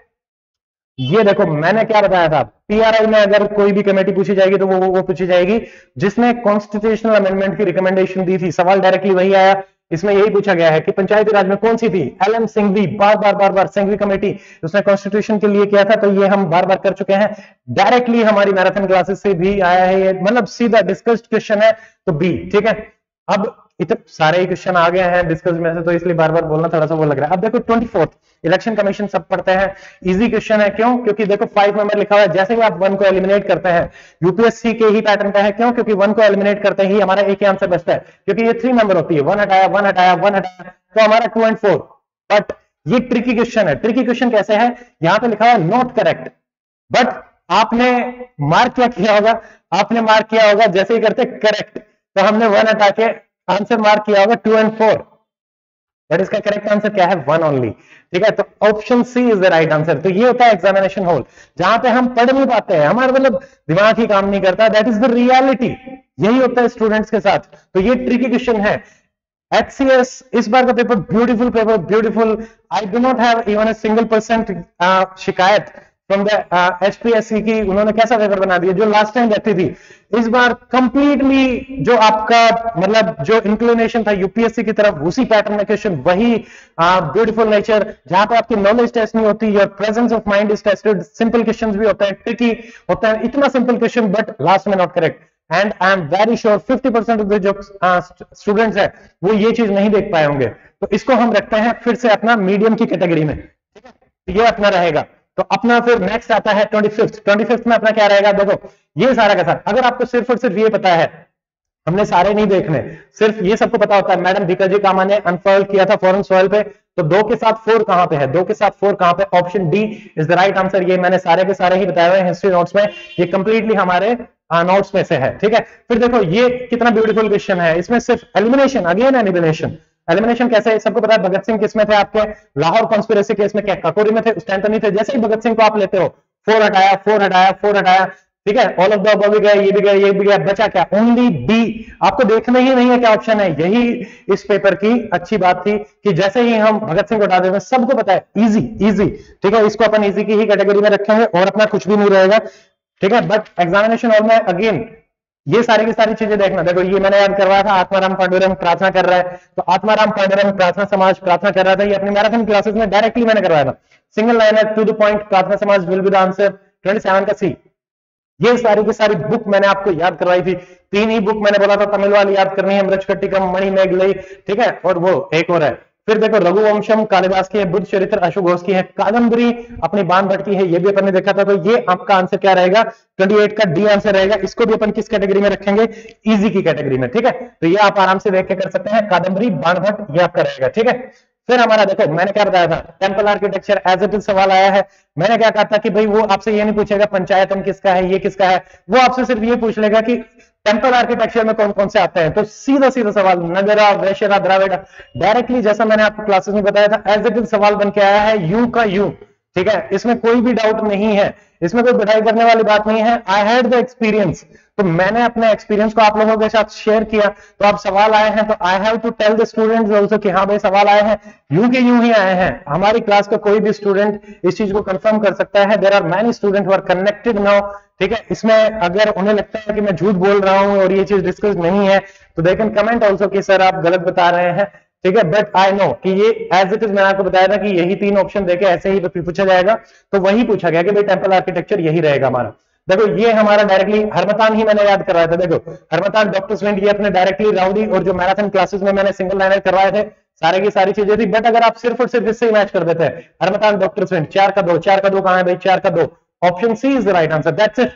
ये देखो मैंने क्या बताया था, पीआरआई में अगर कोई भी कमेटी पूछी जाएगी तो वो वो, वो पूछी जाएगी जिसने कॉन्स्टिट्यूशनल अमेंडमेंट की रिकमेंडेशन दी थी। सवाल डायरेक्टली वही आया, इसमें यही पूछा गया है कि पंचायती राज में कौन सी थी, एल एम सिंघवी, बार बार बार बार सिंघवी कमेटी उसने कॉन्स्टिट्यूशन के लिए किया था, तो ये हम बार बार कर चुके हैं। डायरेक्टली हमारी मैराथन क्लासेस से भी आया है ये, मतलब सीधा डिस्कस्ड क्वेश्चन है, तो बी, ठीक है। अब इतने सारे ही क्वेश्चन आ गए हैं डिस्कस में से, तो इसलिए बार बार बोलना थोड़ा सा वो लग रहा है। अब देखो ट्वेंटी फोर्थ इलेक्शन कमीशन सब पढ़ते हैं, इजी क्वेश्चन है, क्यों, क्योंकि देखो फाइव नंबर लिखा हुआ है, जैसे ही आप वन को एलिमिनेट करते हैं, यूपीएससी के ही पैटर्न का है, क्यों, क्योंकि वन को एलिमिनेट करते ही हमारा एक ही आंसर बचता है, क्योंकि ये थ्री नंबर होती है, वन हटाया वन हटाया वन हटाया, तो हमारा टू एंड फोर। बट ये ट्रिकी क्वेश्चन है। ट्रिकी क्वेश्चन कैसे है, यहां पे लिखा हुआ है नॉट करेक्ट, बट आपने मार्क क्या किया होगा, आपने मार्क किया होगा जैसे ही करते करेक्ट, तो हमने वन हटा के आंसर मार्क किया होगा टू एंड फोर, बट इसका करेक्ट आंसर क्या है, वन ओनली, ठीक है। तो option C is the right answer. तो ये होता है एग्जामिनेशन हॉल, जहां पे हम पढ़ नहीं पाते हैं, हमारा मतलब दिमाग ही काम नहीं करता, दैट इज द रियलिटी। यही होता है स्टूडेंट्स के साथ। तो ये ट्रिकी क्वेश्चन है। एचसीएस इस बार का paper beautiful paper, beautiful. I do not have even a single percent शिकायत फ्रॉम द एचपीएससी की। उन्होंने कैसा पेपर बना दिया, जो लास्ट टाइम रहती थी, इस बार कंप्लीटली जो आपका मतलब जो इंक्लिनेशन था यूपीएससी की तरफ, उसी पैटर्न में क्वेश्चन, वही ब्यूटीफुल नेचर, जहां पे आपकी नॉलेज टेस्ट नहीं होती, your presence of mind is tested. Simple questions भी होते हैं, ट्रिकी होता है, इतना सिंपल क्वेश्चन बट लास्ट में not correct. And I am very sure fifty percent of the जो स्टूडेंट्स है वो ये चीज नहीं देख पाए होंगे। तो इसको हम रखते हैं फिर से अपना मीडियम की कैटेगरी में, ठीक है, ये अपना रहेगा। तो अपना फिर नेक्स्ट आता है ट्वेंटी फिफ्थ। ट्वेंटी फिफ्थ में अपना क्या रहेगा, देखो ये सारा का सारा, अगर आपको सिर्फ और सिर्फ ये पता है, हमने सारे नहीं देखने, सिर्फ ये सबको पता होता है, मैडम दीपिका कामा ने अनफर्ल किया था फॉरेन सॉइल पे, तो दो के साथ फोर कहां पे है, दो के साथ फोर कहां पे, option D is the right answer. ये मैंने सारे के सारे ही बताए हुए हैं हिस्ट्री नोट्स में, ये कंप्लीटली हमारे नोट्स में से है, ठीक है। फिर देखो ये कितना ब्यूटीफुल क्वेश्चन है, इसमें सिर्फ एलिमिनेशन, अगेन एलिमिनेशन। एलिमिनेशन कैसे है, सबको पता है, भगत सिंह किस में थे, आपके लाहौर कॉन्स्पिरेसी केस में क्या काकोरी में थे, उस टाइम तो नहीं थे। जैसे ही भगत सिंह को आप लेते हो, फोर हटाया फोर हटाया फोर हटाया, ठीक है, ऑल ऑफ द अबव भी गया, ये भी गया, ये भी गया, बचा क्या, ओनली बी। आपको देखना ही नहीं है क्या ऑप्शन है। यही इस पेपर की अच्छी बात थी कि जैसे ही हम भगत सिंह को हटा देते हैं, सबको पता है, इजी इजी, ठीक है, इसको अपन इजी की ही कैटेगरी में रखेंगे और अपना कुछ भी नहीं रहेगा, ठीक है। बट एग्जामिनेशन हॉल में अगेन ये सारी की सारी चीजें देखना। देखो ये मैंने याद करवाया था, आत्माराम पांडुरंग प्रार्थना कर रहा है, तो आत्माराम पांडुरंग प्रार्थना समाज प्रार्थना कर रहा था, ये अपनी मैराथन क्लासेस में डायरेक्टली मैंने करवाया था। सिंगल लाइन है, to the point, Prarthana Samaj will be the answer, twenty seven का सी। ये सारी की सारी बुक मैंने आपको याद करवाई थी। तीन ही बुक मैंने बोला था, तमिल वाली याद करनी है, मृचकट्टिकम, मणिमेगलई, ठीक है, और वो एक और है फिर देखो रघुवंशम कालिदास की है, बुद्ध चरित्र अशोक घोष की है, कादम्बरी अपनी बाण भट्ट की है, ये भी अपन ने देखा था। तो ये आपका आंसर क्या रहेगा, अट्ठाईस का डी आंसर रहेगा। इसको भी अपन किस कैटेगरी में रखेंगे, इजी की कैटेगरी में, ठीक है। तो ये आप आराम से देख के कर सकते हैं, कादम्बरी बाण भट्ट ये आपका रहेगा, ठीक है। फिर हमारा देखो मैंने क्या बताया था, temple architecture as it is सवाल आया है। मैंने क्या कहा था कि भाई वो आपसे ये नहीं पूछेगा पंचायतन किसका है, ये किसका है, वो आपसे सिर्फ ये पूछ लेगा कि टेंपल आर्किटेक्चर में कौन कौन से आते हैं। तो सीधा सीधा सवाल नगरा, वैश्यरा, द्राविड़, डायरेक्टली जैसा मैंने आपको क्लासेस में बताया था एज इट इज सवाल बन के आया है, यू का यू, ठीक है। इसमें कोई भी डाउट नहीं है, इसमें कोई बढ़ाई करने वाली बात नहीं है। आई हैड द एक्सपीरियंस, तो मैंने अपने एक्सपीरियंस को आप लोगों के साथ शेयर किया। तो आप सवाल आए हैं तो I have to tell the students also कि हाँ भाई सवाल आए हैं, यूं के यूं ही आए हैं। हमारी क्लास का कोई भी स्टूडेंट इस चीज को कंफर्म कर सकता है। There are many student who are connected now, ठीक है। इसमें अगर उन्हें लगता है कि मैं झूठ बोल रहा हूं और ये चीज डिस्कस नहीं है तो दे कैन कमेंट आल्सो कि सर आप गलत बता रहे हैं, ठीक है। बट आई नो कि ये एज इट इज मैंने आपको बताया था कि यही तीन ऑप्शन देके ऐसे ही पूछा जाएगा। तो वही पूछा गया कि भाई टेंपल आर्किटेक्चर यही रहेगा हमारा। देखो ये हमारा डायरेक्टली हरमतान ही मैंने याद करवाया था। देखो हरमतान, डॉक्टर स्विंड, ये अपने डायरेक्टली राउडी और जो मैराथन क्लासेस में मैंने सिंगल लाइनर करवाए थे, सारे की सारी चीजें थी। बट अगर आप सिर्फ और सिर्फ इससे मैच कर देते हैं, हरमतान, डॉक्टर स्विंड, चार का दो, चार का दो कहां है भाई, चार का दो, option C is the right answer, that's it.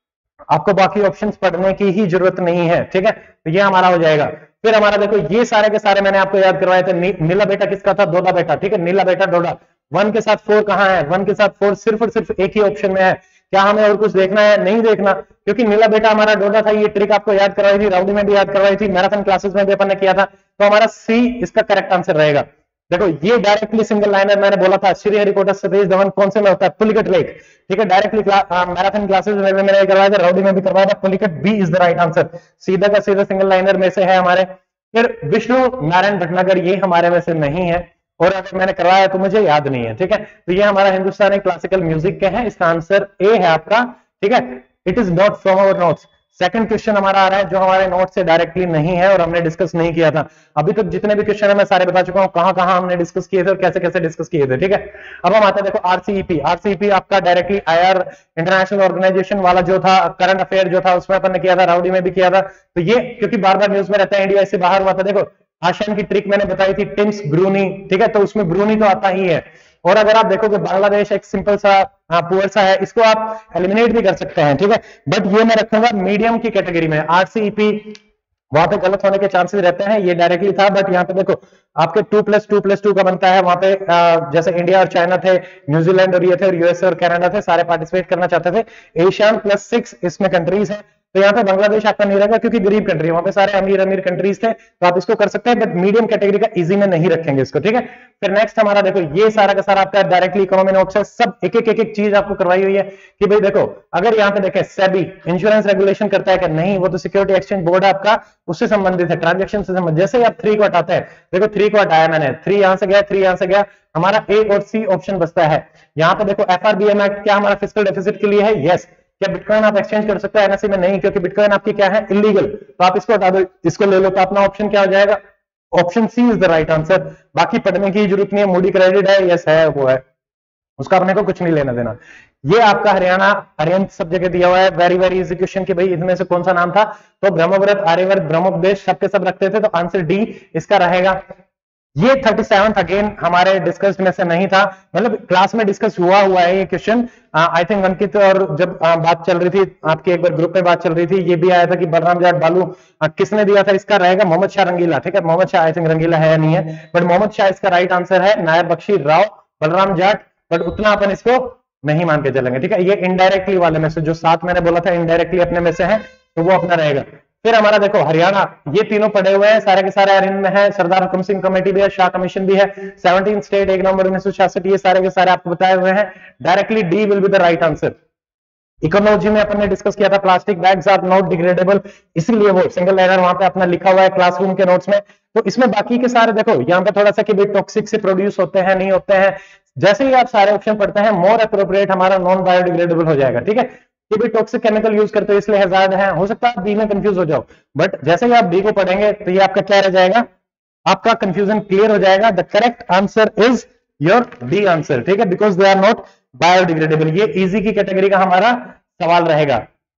आपको बाकी ऑप्शंस पढ़ने की ही जरूरत नहीं है, ठीक है। तो ये हमारा हो जाएगा। फिर हमारा देखो ये सारे के सारे मैंने आपको याद करवाए थे। नी, नीला बेटा किसका था, डोडा बेटा, ठीक है। नीला बेटा डोडा, वन के साथ फोर कहां है, वन के साथ फोर सिर्फ और सिर्फ एक ही ऑप्शन में है। क्या हमें और कुछ देखना है, नहीं देखना, क्योंकि नीला बेटा हमारा डोडा था। ये ट्रिक आपको याद करवाई थी, राउडी में भी याद करवाई थी, मैराथन क्लासेस में भी अपन ने किया था। तो हमारा सी इसका करेक्ट आंसर रहेगा। देखो ये डायरेक्टली सिंगल लाइनर मैंने बोला था, श्री हरिकोटा सतीश धवन कौन से में होता है, पुलिकट लेक, ठीक है। डायरेक्टली मैराथन क्लासेस में मैंने करवाया था, राउडी में भी करवाया था, Pulicat B is the right answer. सीधा का सीधा सिंगल लाइनर में से है हमारे। फिर विष्णु नारायण भटनागर, ये हमारे में से नहीं है, और अगर मैंने करवाया तो मुझे याद नहीं है, ठीक है। तो ये हमारा हिंदुस्तानी क्लासिकल म्यूजिक के हैं, इसका आंसर ए है आपका, ठीक है। It is not from our notes. Second question हमारा आ रहा है जो हमारे नोट से डायरेक्टली नहीं है और हमने डिस्कस नहीं किया था। अभी तक जितने भी क्वेश्चन है मैं सारे बता चुका हूं, कहां कहां हमने डिस्कस किए थे और कैसे कैसे डिस्कस किए थे, ठीक है। अब हम आते हैं देखो आरसीईपी। आरसीईपी आपका डायरेक्टली आईआर इंटरनेशनल ऑर्गेनाइजेशन वाला जो था, करंट अफेयर जो था, उसमें अपन ने किया था, राउडी में भी किया था। तो ये क्योंकि बार बार न्यूज में रहता है, इंडिया से बाहर हुआ था। देखो आशियान की ट्रिक मैंने बताई थी, टिम्स ब्रूनी, ठीक है। तो उसमें ब्रूनी तो आता ही है। और अगर आप देखोगे बांग्लादेश एक सिंपल सा पुअर सा है, इसको आप एलिमिनेट भी कर सकते हैं, ठीक है। बट ये मैं रखूंगा मीडियम की कैटेगरी में। आरसीईपी वहां पे गलत होने के चांसेस रहते हैं, ये डायरेक्टली था। बट यहाँ पे देखो आपके two plus two plus two का बनता है। वहां पे जैसे इंडिया और चाइना थे, न्यूजीलैंड और ये थे, और यूएसए और कनाडा थे, सारे पार्टिसिपेट करना चाहते थे। एशियन प्लस सिक्स इसमें कंट्रीज है। तो यहाँ पे बांग्लादेश आपका नहीं रहेगा क्योंकि गरीब कंट्री, वहां पे सारे अमीर अमीर कंट्रीज थे। तो आप इसको कर सकते हैं, बट मीडियम कैटेगरी का इजी में नहीं रखेंगे इसको, ठीक है। फिर नेक्स्ट हमारा देखो ये सारा का सारा आपका डायरेक्टली इकोनॉमी नोट्स है। सब एक एक एक एक चीज आपको करवाई हुई है कि भाई देखो अगर यहाँ पे देखें सेबी इंश्योरेंस रेगुलेशन करता है कि नहीं, वो तो सिक्योरिटी एक्सचेंज बोर्ड है आपका, उससे संबंधित है, ट्रांजेक्शन से संबंधित। जैसे ही आप थ्री को हटाते हैं, देखो थ्री को हटाया मैंने, थ्री यहां से गया, थ्री यहां से गया, हमारा ए और सी ऑप्शन बचता है। यहाँ पे देखो एफआरबीएम एक्ट क्या हमारा फिस्कल डेफिसिट के लिए है, यस। क्या बिटकॉइन आप एक्सचेंज कर सकते हो एनएससी में, नहीं, क्योंकि बिटकॉइन आपकी क्या है, इलीगल। तो आप इसको हटा दो, इसको ले लो, तो अपना ऑप्शन क्या हो जाएगा, option C is the right answer. बाकी पढ़ने की जरूरत नहीं है, मूडी क्रेडिट है, यस है, वो है, उसका अपने को कुछ नहीं लेना देना। ये आपका हरियाणा हरियाणा सब जगह दिया हुआ है। वेरी वेरी इजी क्वेश्चन कि भाई इनमें से कौन सा नाम था, तो ब्रह्मव्रत, आर्यवर्त, ब्रह्मोपदेश सबके सब रखते थे, तो आंसर डी इसका रहेगा। ये थर्टी सेवन अगेन हमारे डिस्कस में से नहीं था, मतलब क्लास में डिस्कस हुआ हुआ है ये क्वेश्चन। आई थिंक अंकित और जब आ, बात चल रही थी आपकी, एक बार ग्रुप में बात चल रही थी, ये भी आया था कि बलराम जाट बालू आ, किसने दिया था, इसका रहेगा मोहम्मद शाह रंगीला, ठीक है। मोहम्मद शाह आई थिंक रंगीला है या नहीं है, बट मोहम्मद शाह इसका राइट आंसर है। नायब बख्शी, राव, बलराम जाट, बट उतना अपन इसको नहीं मान के चलेंगे, ठीक है। ये इनडायरेक्टली वाले में से जो सात मैंने बोला था इनडायरेक्टली अपने में से है, तो वो अपना रहेगा। फिर हमारा देखो हरियाणा, ये तीनों पड़े हुए हैं, सारे के सारे अरविंद में है, सरदार हुकुम सिंह कमेटी भी है, शाह कमीशन भी है, सेवनटीन स्टेट, एक नवंबर उन्नीस सौ छियासठ, ये सारे के सारे आपको बताए हुए हैं। Directly D will be the right answer. Ecology में अपन ने डिस्कस किया था plastic bags are not degradable, इसीलिए वो सिंगल लाइनर वहां पे अपना लिखा हुआ है क्लासरूम के नोट्स में। तो इसमें बाकी के सारे देखो यहाँ पे थोड़ा सा कि भाई टॉक्सिक से प्रोड्यूस होते हैं नहीं होते हैं, जैसे ही आप सारे ऑप्शन पढ़ते हैं मोर अप्रोप्रिएट हमारा नॉन बायोडिग्रेडेबल हो जाएगा, ठीक है। कि भाई टॉक्सिक केमिकल यूज करते हो इसलिए हैजार्ड है, हो सकता है आप बी में कंफ्यूज हो जाओ, बट जैसे ही आप बी को पढ़ेंगे तो ये आपका क्या रह जाएगा, आपका कंफ्यूजन क्लियर हो जाएगा। The correct answer is your D answer, ठीक है, because they are not biodegradable. ये इजी की कैटेगरी का हमारा सवाल रहेगा।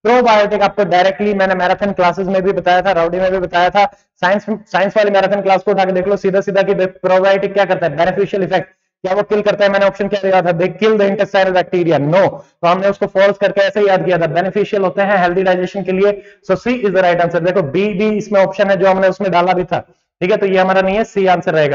प्रोबायोटिक आपको डायरेक्टली मैंने मैराथन क्लासेस में भी बताया था, राउडी में भी बताया था, साइंस साइंस वाली मैराथन क्लास को उठा के देख लो सीधा सीधा कि प्रोबायोटिक क्या करता है, बेनिफिशियल इफेक्ट, क्या वो किल करता है? मैंने ऑप्शन क्या दिया था, they kill the intestinal bacteria, no, तो हमने उसको फॉल्स करके ऐसे याद किया था, बेनिफिशियल होते हैं हेल्दी डाइजेशन के लिए, so C is the right answer. देखो बी भी इसमें ऑप्शन है जो हमने उसमें डाला भी था, ठीक है, तो ये हमारा नहीं है, सी आंसर रहेगा।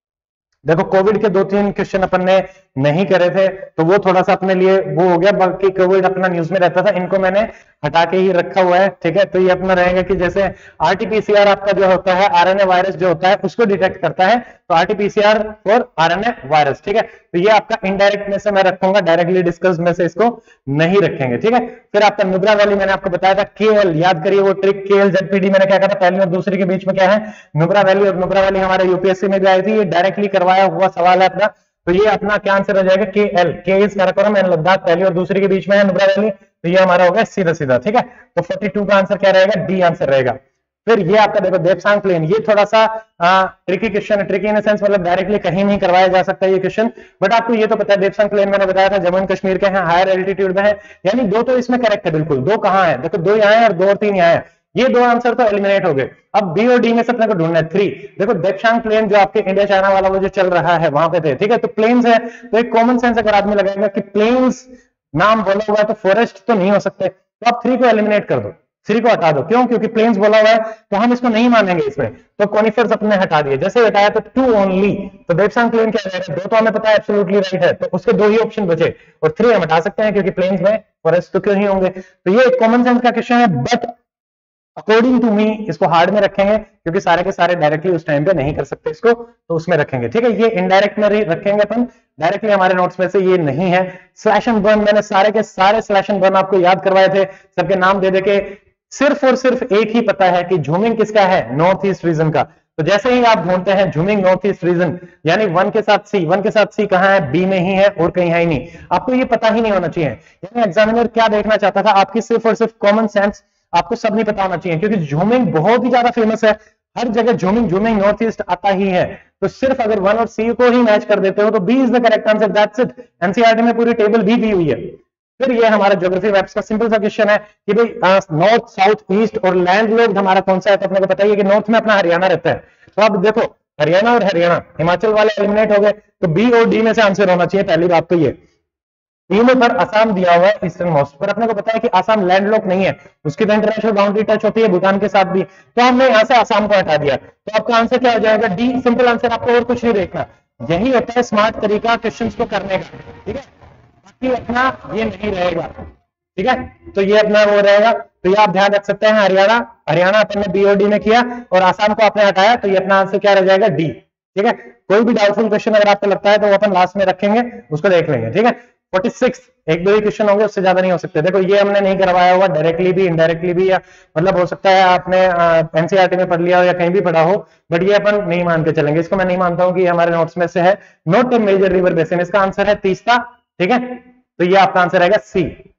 देखो कोविड के दो तीन क्वेश्चन अपन ने नहीं करे थे तो वो थोड़ा सा अपने लिए वो हो गया, बाकी कोविड अपना न्यूज में रहता था, इनको मैंने हटा के ही रखा हुआ है, ठीक है। तो ये अपना रहेगा कि जैसे आरटीपीसीआर आपका जो होता है आरएनए वायरस जो होता है उसको डिटेक्ट करता है, तो आरटीपीसीआर फॉर आरएनए वायरस, ठीक है। तो ये आपका इनडायरेक्ट में से मैं रखूंगा, डायरेक्टली डिस्कस में से इसको नहीं रखेंगे, ठीक है। फिर आपका नुब्रा वैली मैंने आपको बताया था, केएल याद करिए वो ट्रिक, केएल जेडपीडी मैंने क्या कहा था, पहली और दूसरी के बीच में क्या है, नुब्रा वैली, और नुब्रा वैली हमारे यूपीएससी में भी आई थी, ये डायरेक्टली करवाया हुआ सवाल है अपना, तो ये अपना क्या आंसर हो जाएगा, के एल, के इज काराकोरम एंड लद्दाख, पहली और दूसरी के बीच में है नुब्रा वैली, तो ये हमारा हो गया सीधा सीधा, ठीक है। तो बयालीस का आंसर क्या रहेगा, डी आंसर रहेगा। फिर ये आपका देखो देवसांग प्लेन, ये थोड़ा सा ट्रिकी क्वेश्चन है, ट्रिकी इन सेंस मतलब डायरेक्टली कहीं नहीं करवाया जा सकता ये क्वेश्चन, बट आपको ये तो पता है देवसांग प्लेन मैंने बताया था जम्मू एंड कश्मीर के हैं, हायर एल्टीट्यूड में है, यानी दो तो इसमें करेक्ट है बिल्कुल, दो कहाँ है, देखो दो यहाँ है और दो और तीन यहाँ है, ये दो आंसर तो एलिमिनेट हो गए। अब बी और डी में से अपने को ढूंढना है थ्री। देखो देवसांग प्लेन जो आपके इंडिया चाइना वाला वो जो चल रहा है वहां पे थे, ठीक है, तो प्लेन्स है, तो एक कॉमन सेंस अगर आदमी लगाएगा कि प्लेन्स नाम बोला हुआ है तो फॉरेस्ट तो नहीं हो सकते, तो आप थ्री को एलिमिनेट कर दो, थ्री को हटा दो, क्यों, क्योंकि प्लेन्स बोला हुआ है तो हम इसको नहीं मानेंगे इसमें, तो कॉनिफर्स अपने हटा दिए, जैसे हटाया तो टू ओनली, तो देवसांग प्लेन क्या रहेगा, दो तो हमें पता है एब्सोल्युटली राइट है, तो उसके दो ही ऑप्शन बचे और थ्री हम हटा सकते हैं क्योंकि प्लेन्स में फॉरेस्ट तो क्यों नहीं होंगे, तो ये एक कॉमन सेंस का क्वेश्चन है, बट अकॉर्डिंग टू मी इसको हार्ड में रखेंगे क्योंकि सारे के सारे डायरेक्टली उस टाइम पे नहीं कर सकते इसको, तो उसमें रखेंगे, ठीक है। ये इनडायरेक्ट में रखेंगे अपन, डायरेक्टली हमारे नोट्स में से ये नहीं है। स्लैश एंड बर्न मैंने सारे के सारे स्लैश एंड बर्न आपको याद करवाए थे, सबके नाम दे दे के, सिर्फ और सिर्फ एक ही पता है कि झूमिंग किसका है, नॉर्थ ईस्ट रीजन का, तो जैसे ही आप ढूंढते हैं झूमिंग नॉर्थ ईस्ट रीजन, यानी वन के साथ सी, वन के साथ सी कहां है, बी में ही है और कहीं है ही नहीं, आपको ये पता ही नहीं होना चाहिए, यानी एग्जामिनर क्या देखना चाहता था, आपकी सिर्फ और सिर्फ कॉमन सेंस, आपको सब नहीं पता होना चाहिए, क्योंकि झूमिंग बहुत ही ज्यादा फेमस है, हर जगह झूमिंग झूमिंग नॉर्थ ईस्ट आता ही है, तो सिर्फ अगर वन और सी को ही मैच कर देते हो तो B is the correct answer, that's it. NCERT में पूरी टेबल भी दी हुई है। फिर ये हमारा ज्योग्राफी मैप्स का सिंपल सा क्वेश्चन है कि भाई नॉर्थ साउथ ईस्ट और लैंडलॉक्ड हमारा कौन सा है, तो अपने को बताइए कि नॉर्थ में अपना हरियाणा रहता है, तो अब देखो हरियाणा और हरियाणा, हिमाचल वाले एलिमिनेट हो गए, तो बी और डी में से आंसर होना चाहिए, पहली बात तो ये। तीनों पर असम दिया हुआ है ईस्टर्न मोस्ट, पर अपने को पता है कि असम लैंडलॉक नहीं है, उसकी तो इंटरनेशनल बाउंड्री टच होती है भूटान के साथ भी, तो हमने यहाँ से असम को हटा दिया, तो आपका आंसर क्या हो जाएगा, डी, सिंपल आंसर, आपको और कुछ नहीं देखना, यही होता है स्मार्ट तरीका क्वेश्चंस को करने का, ठीक है, बाकी अपना ये नहीं रहेगा, ठीक है, तो ये अपना वो रहेगा, तो ये आप ध्यान रख सकते हैं, हरियाणा हरियाणा अपन ने बी और डी में किया और आसाम को आपने हटाया, तो ये अपना आंसर क्या रह जाएगा, डी, ठीक है। कोई भी डाउटफुल क्वेश्चन अगर आपको लगता है तो वो अपन लास्ट में रखेंगे, उसको देख लेंगे, ठीक है। छियालीस एक दो ही क्वेश्चन होंगे, उससे ज्यादा नहीं हो सकते। देखो ये हमने नहीं करवाया हुआ, डायरेक्टली भी इनडायरेक्टली भी, या मतलब हो सकता है आपने एनसीईआरटी में पढ़ लिया हो या कहीं भी पढ़ा हो, बट ये अपन नहीं मान के चलेंगे, इसको मैं नहीं मानता हूं कि हमारे नोट्स में से है। Not a major river basin, इसका आंसर है तीसरा, ठीक है, तो ये आपका आंसर रहेगा सी।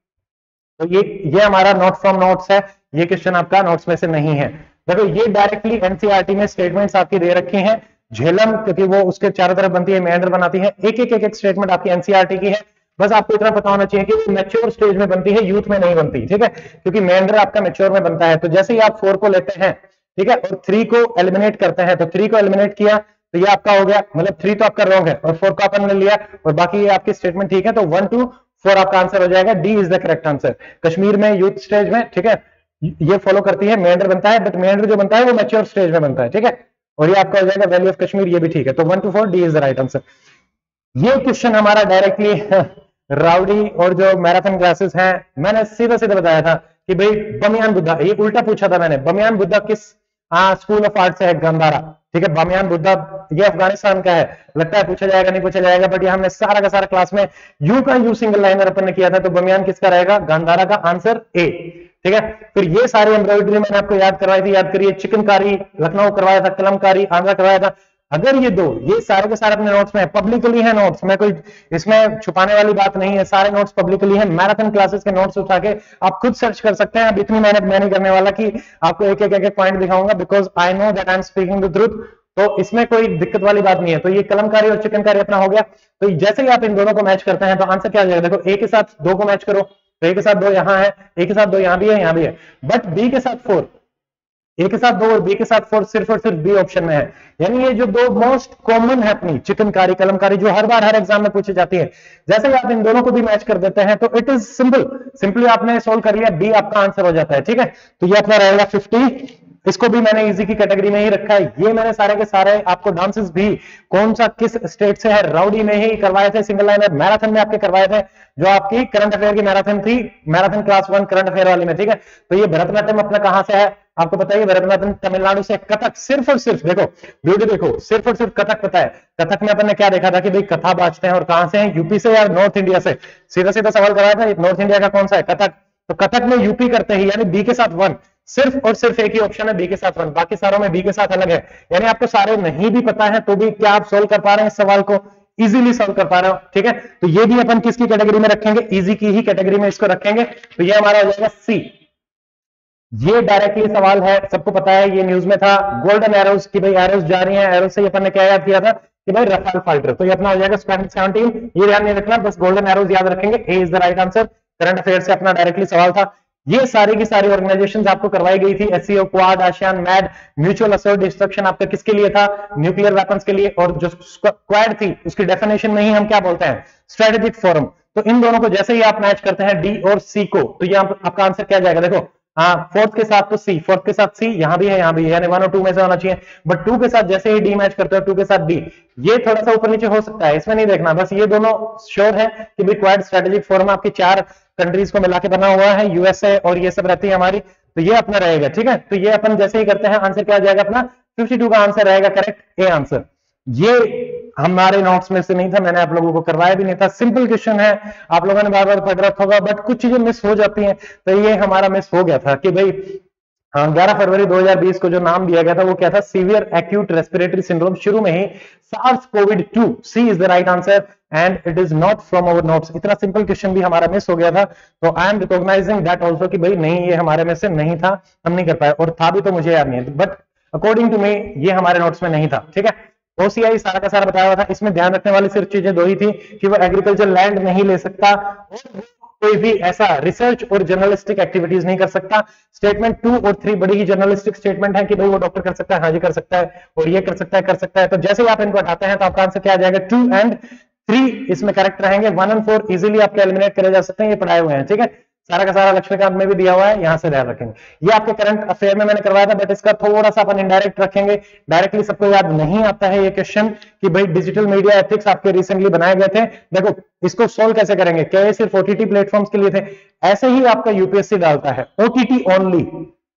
तो ये ये हमारा नोट फ्रॉम नोट्स है, ये क्वेश्चन आपका नोट्स में से नहीं है। देखो ये डायरेक्टली एनसीईआरटी में स्टेटमेंट्स आपकी दे रखी हैं, झेलम क्योंकि वो उसके चारों तरफ बनती है, मेंढर बनाती है, एक एक एक एक स्टेटमेंट आपकी एनसीईआरटी की है, बस आपको इतना पता होना चाहिए कि मैच्योर स्टेज में बनती है, यूथ में नहीं बनती, ठीक है, क्योंकि मेंढर आपका मैच्योर में बनता है। तो जैसे ही आप फोर को लेते हैं, ठीक है, और थ्री को एलिमिनेट करते हैं, तो थ्री को एलिमिनेट किया तो ये आपका हो गया, मतलब थ्री तो आपका रॉन्ग है और फोर को अपन ने लिया और बाकी ये आपकी स्टेटमेंट ठीक है, तो वन टू फोर आपका आंसर हो जाएगा, D is the correct answer. Kashmir में यूथ स्टेज में, ठीक है, ये फॉलो करती है, मेंढर बनता है, बट मेंढर जो बनता है वो मैच्योर स्टेज में बनता है, ठीक है, और ये आपका हो जाएगा वैली ऑफ कश्मीर, ये भी ठीक है, तो one two four D is the right answer. ये क्वेश्चन हमारा डायरेक्टली राउडी और जो मैराथन क्लासेस हैं, मैंने सीधा सीधा बताया था कि भाई बमियान बुद्धा, ये उल्टा पूछा था मैंने, बमियान बुद्धा किस स्कूल ऑफ आर्ट से है, गांधारा, ठीक है, बमियान बुद्धा ये अफगानिस्तान का है, लगता है पूछा जाएगा नहीं पूछा जाएगा, बट ये हमने सारा का सारा क्लास में यू का यू सिंगल लाइनर अपन ने किया था, तो बमियान किसका रहेगा, गांधारा का, आंसर ए, ठीक है। फिर ये सारी एम्ब्रॉयडरी मैंने आपको याद करवाई थी, याद करिए, चिकनकारी लखनऊ करवाया था, कलमकारी आंध्रा करवाया था। अगर ये दो, ये सारे के सारे अपने नोट्स में पब्लिकली है, नोट्स में कोई इसमें छुपाने वाली बात नहीं है, सारे नोट्स पब्लिकली है, मैराथन क्लासेस के नोट्स उठा के आप खुद सर्च कर सकते हैं। अब इतनी मेहनत मैं नहीं करने वाला कि आपको एक एक एक पॉइंट दिखाऊंगा, because I know that I am speaking the truth, तो इसमें कोई दिक्कत वाली बात नहीं है। तो ये कलमकारी और चिकनकारी अपना हो गया, तो जैसे ही आप इन दोनों को मैच करते हैं तो आंसर क्या आ जाएगा, देखो ए के साथ दो को मैच करो, तो ए के साथ दो यहाँ है, ए के साथ दो यहाँ भी है, यहाँ भी है, बट बी के साथ फोर, ए के साथ दो और बी के साथ फोर सिर्फ और सिर्फ बी ऑप्शन में है। यानी ये जो दो मोस्ट कॉमन है अपनी चिकनकारी कलमकारी जो हर बार हर एग्जाम में पूछी जाती है, जैसे ही आप इन दोनों को भी मैच कर देते हैं तो इट इज सिंपल, सिंपली आपने सोल्व कर लिया, बी आपका आंसर हो जाता है। ठीक है, तो ये अपना रहेगा फिफ्टी। इसको भी मैंने इजी की कैटेगरी में ही रखा है। ये मैंने सारे के सारे आपको डांसेस भी कौन सा किस स्टेट से है, राउडी में ही करवाए थे, सिंगल लाइनर मैराथन में आपके करवाए थे, जो आपकी करंट अफेयर की मैराथन थी, marathon class one current affair वाली में। ठीक है, तो ये भरतनाट्यम अपना कहां से है आपको पता है, भरतनाट्यम तमिलनाडु से। कथक सिर्फ और सिर्फ देखो ब्यूटी देखो, सिर्फ और सिर्फ कथक पता है। कथक में अपन ने क्या देखा था कि भाई कथा बाजते हैं और कहां से हैं, यूपी से या नॉर्थ इंडिया से। सीधा सीधा सवाल कराया था, नॉर्थ इंडिया का कौन सा है, कथक। तो कथक में यूपी करते हैं, यानी बी के साथ वन, सिर्फ और सिर्फ एक ही ऑप्शन है बी के साथ वन, बाकी सारों में बी के साथ अलग है। यानी आपको सारे नहीं भी पता है तो भी क्या आप सोल्व कर पा रहे हैं इस सवाल को, इजीली सोल्व कर पा रहे हो। ठीक है, तो ये भी अपन किसकी कैटेगरी में रखेंगे, इजी की ही कैटेगरी में इसको रखेंगे। तो ये हमारा हो जाएगा सी। ये डायरेक्टली सवाल है, सबको पता है, ये न्यूज में था, गोल्डन एरोस की भाई एरोस जा रही है, एरोस से अपन ने क्या याद किया था कि भाई रफाल फाइटर। तो ये अपना हो जाएगा स्क्वाड्रन सेवनटीन। ये ध्यान नहीं रखना, बस गोल्डन एरोस याद रखेंगे, A is the right answer. Current affair से अपना डायरेक्टली सवाल था। ये सारी की सारी ऑर्गेनाइजेशंस आपको करवाई गई थी, SCO, Quad, ASEAN, MAD, mutual assured destruction आपका किसके लिए था, न्यूक्लियर वेपन्स के लिए। और जो क्वाड थी उसकी डेफिनेशन में ही हम क्या बोलते हैं, स्ट्रेटेजिक फोरम। तो इन दोनों को जैसे ही आप मैच करते हैं डी और सी को, तो ये आपका आंसर क्या जाएगा, देखो हाँ फोर्थ के साथ तो सी, फोर्थ के साथ सी, यहां भी है यहां भी है, यानी वन और टू में से होना चाहिए। बट टू के साथ जैसे ही डी मैच करते हो, टू के साथ डी, ये थोड़ा सा ऊपर नीचे हो सकता है, इसमें नहीं देखना, बस ये दोनों श्योर है कि भाई क्वाड स्ट्रेटेजिक फोरम आपकी चार कंट्रीज को मिला के बना हुआ है, यूएसए और ये सब रहती है हमारी, तो ये अपना रहेगा। ठीक है, तो ये अपन जैसे ही करते हैं आंसर क्या जाएगा अपना, फिफ्टी टू का आंसर रहेगा करेक्ट, ए आंसर। ये हमारे नोट्स में से नहीं था, मैंने आप लोगों को करवाया भी नहीं था, सिंपल क्वेश्चन है, आप लोगों ने बार बार पढ़ रखा होगा, बट कुछ चीजें मिस हो जाती हैं। तो ये हमारा मिस हो गया था कि भाई ग्यारह फरवरी दो हज़ार बीस को जो नाम दिया गया था वो क्या था, सीवियर एक्यूट रेस्पिरेटरी सिंड्रोम, शुरू में ही SARS COVID two, C is the right answer and it is not from our notes. इतना सिंपल क्वेश्चन भी हमारा मिस हो गया था, तो I am recognizing that also कि भाई नहीं, ये हमारे में से नहीं था, हम नहीं कर पाए, और था भी तो मुझे याद नहीं है, बट अकॉर्डिंग टू मी ये हमारे नोट्स में नहीं था। ठीक है, ओसीआई सारा का सारा बताया हुआ था, इसमें ध्यान रखने वाली सिर्फ चीजें दो ही थी कि वो एग्रीकल्चर लैंड नहीं ले सकता और कोई भी ऐसा रिसर्च और जर्नलिस्टिक एक्टिविटीज नहीं कर सकता। स्टेटमेंट टू और थ्री बड़ी ही जर्नलिस्टिक स्टेटमेंट है कि भाई वो डॉक्टर कर सकता है, हाँ जी कर सकता है, और ये कर सकता है, कर सकता है। तो जैसे ही आप इनको हटाते हैं तो आपका आंसर क्या आ जाएगा, टू एंड थ्री इसमें करेक्ट रहेंगे, वन एंड फोर इजिली आपके एलिमिनेट करे जा सकते हैं, ये पढ़ाए हुए हैं। ठीक है, सारा का सारा लक्ष्मीकांत में भी दिया हुआ है, यहां से ध्यान रखेंगे। ये आपके करंट अफेयर में मैंने करवाया था, बट इसका थोड़ा सा अपन इनडायरेक्ट रखेंगे, डायरेक्टली सबको याद नहीं आता है ये क्वेश्चन कि भाई डिजिटल मीडिया एथिक्स आपके रिसेंटली बनाए गए थे। देखो इसको सोल्व कैसे करेंगे, क्या ये सिर्फ ओटीटी प्लेटफॉर्म्स के लिए थे, ऐसे ही आपका यूपीएससी डालता है ओटीटी ओनली,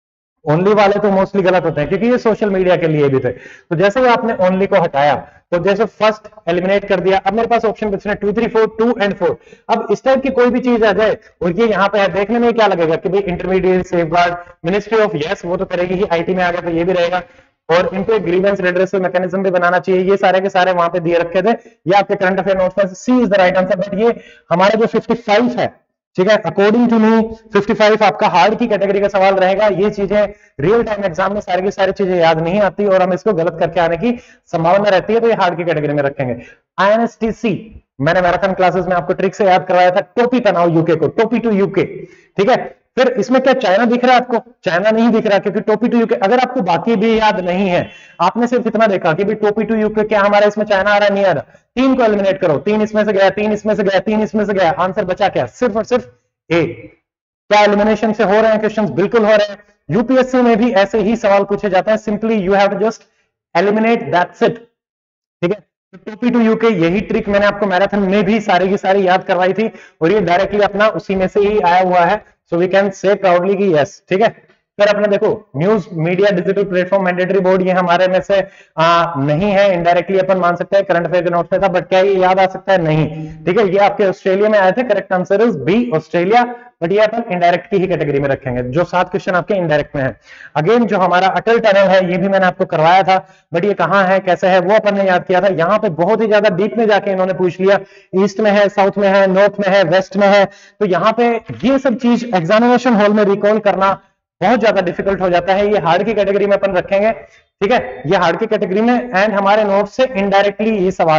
ओनली वाले तो मोस्टली गलत होते हैं क्योंकि ये सोशल मीडिया के लिए भी थे। तो जैसे ही आपने ओनली को हटाया तो जैसे फर्स्ट एलिमिनेट कर दिया, अब मेरे पास ऑप्शन बचे two three four, two and four. अब इस टाइप की कोई भी चीज आ जाए और ये यहाँ पे है, देखने में क्या लगेगा कि भाई intermediate, safeguard, ministry of, yes वो तो करेगी ही, आईटी में आ गया तो ये भी रहेगा, और इनको ग्रीवेंस रेड्रेसल मैकेनिज्म भी बनाना चाहिए। ये सारे के सारे वहां पे दिए रखे थे, ये आपके करंट अफेयर नोट्स में C is the right answer. But ये हमारा जो फिफ्टी फाइव है, ठीक है, according to me fifty five आपका हार्ड की कैटेगरी का सवाल रहेगा। ये चीजें रियल टाइम एग्जाम में सारी की सारी चीजें याद नहीं आती और हम इसको गलत करके आने की संभावना रहती है, तो ये हार्ड की कैटेगरी में रखेंगे। आईएनएसटीसी मैंने मैराथन क्लासेस में आपको ट्रिक से याद करवाया था, टोपी पहनाओ यूके को, टोपी टू यूके। ठीक है, फिर इसमें क्या चाइना दिख रहा है आपको, चाइना नहीं दिख रहा क्योंकि टोपी टू यूके, अगर आपको बाकी भी याद नहीं है, आपने सिर्फ इतना देखा कि भाई टोपी टू यूके क्या हमारा इसमें चाइना आ रहा है, नहीं आ रहा, तीन को एलिमिनेट करो, तीन इसमें से गया, तीन इसमें से गया, तीन इसमें से गया, आंसर बचा क्या, सिर्फ और सिर्फ ए। क्या एलिमिनेशन से हो रहे हैं क्वेश्चंस, बिल्कुल हो रहे हैं। यूपीएससी में भी ऐसे ही सवाल पूछे जाते हैं, simply you have to just eliminate, that's it. ठीक है, टोपी टू यूके यही ट्रिक मैंने आपको मैराथन में भी सारी की सारी याद करवाई थी और ये डायरेक्टली अपना उसी में से ही आया हुआ है, so we can say proudly कि यस। ठीक है, फिर अपना देखो news media digital platform mandatory board, ये हमारे में से आ, नहीं है, इनडायरेक्टली अपन मान सकते हैं, करंट अफेयर के नोट्स में था, बट क्या ये याद आ सकता है, नहीं। ठीक है, ये आपके ऑस्ट्रेलिया में आए थे, correct answer is B Australia, but ये अपन इनडायरेक्ट की ही कैटेगरी में रखेंगे, जो सात क्वेश्चन आपके इनडायरेक्ट में है। अगेन जो हमारा अटल टनल है ये भी मैंने आपको करवाया था, बट ये कहाँ है कैसे है वो अपन ने याद किया था। यहाँ पे बहुत ही ज्यादा डीप में जाके इन्होंने पूछ लिया, ईस्ट में है, साउथ में है, नॉर्थ में है, वेस्ट में है, तो यहाँ पे ये सब चीज एग्जामिनेशन हॉल में रिकॉल करना बहुत ज्यादा डिफिकल्ट हो जाता है, ये हार्ड की कैटेगरी में अपन रखेंगे। ठीक है, ये हार्ड की कैटेगरी में, एंड हमारे नोट से इनडायरेक्टली ये सवाल है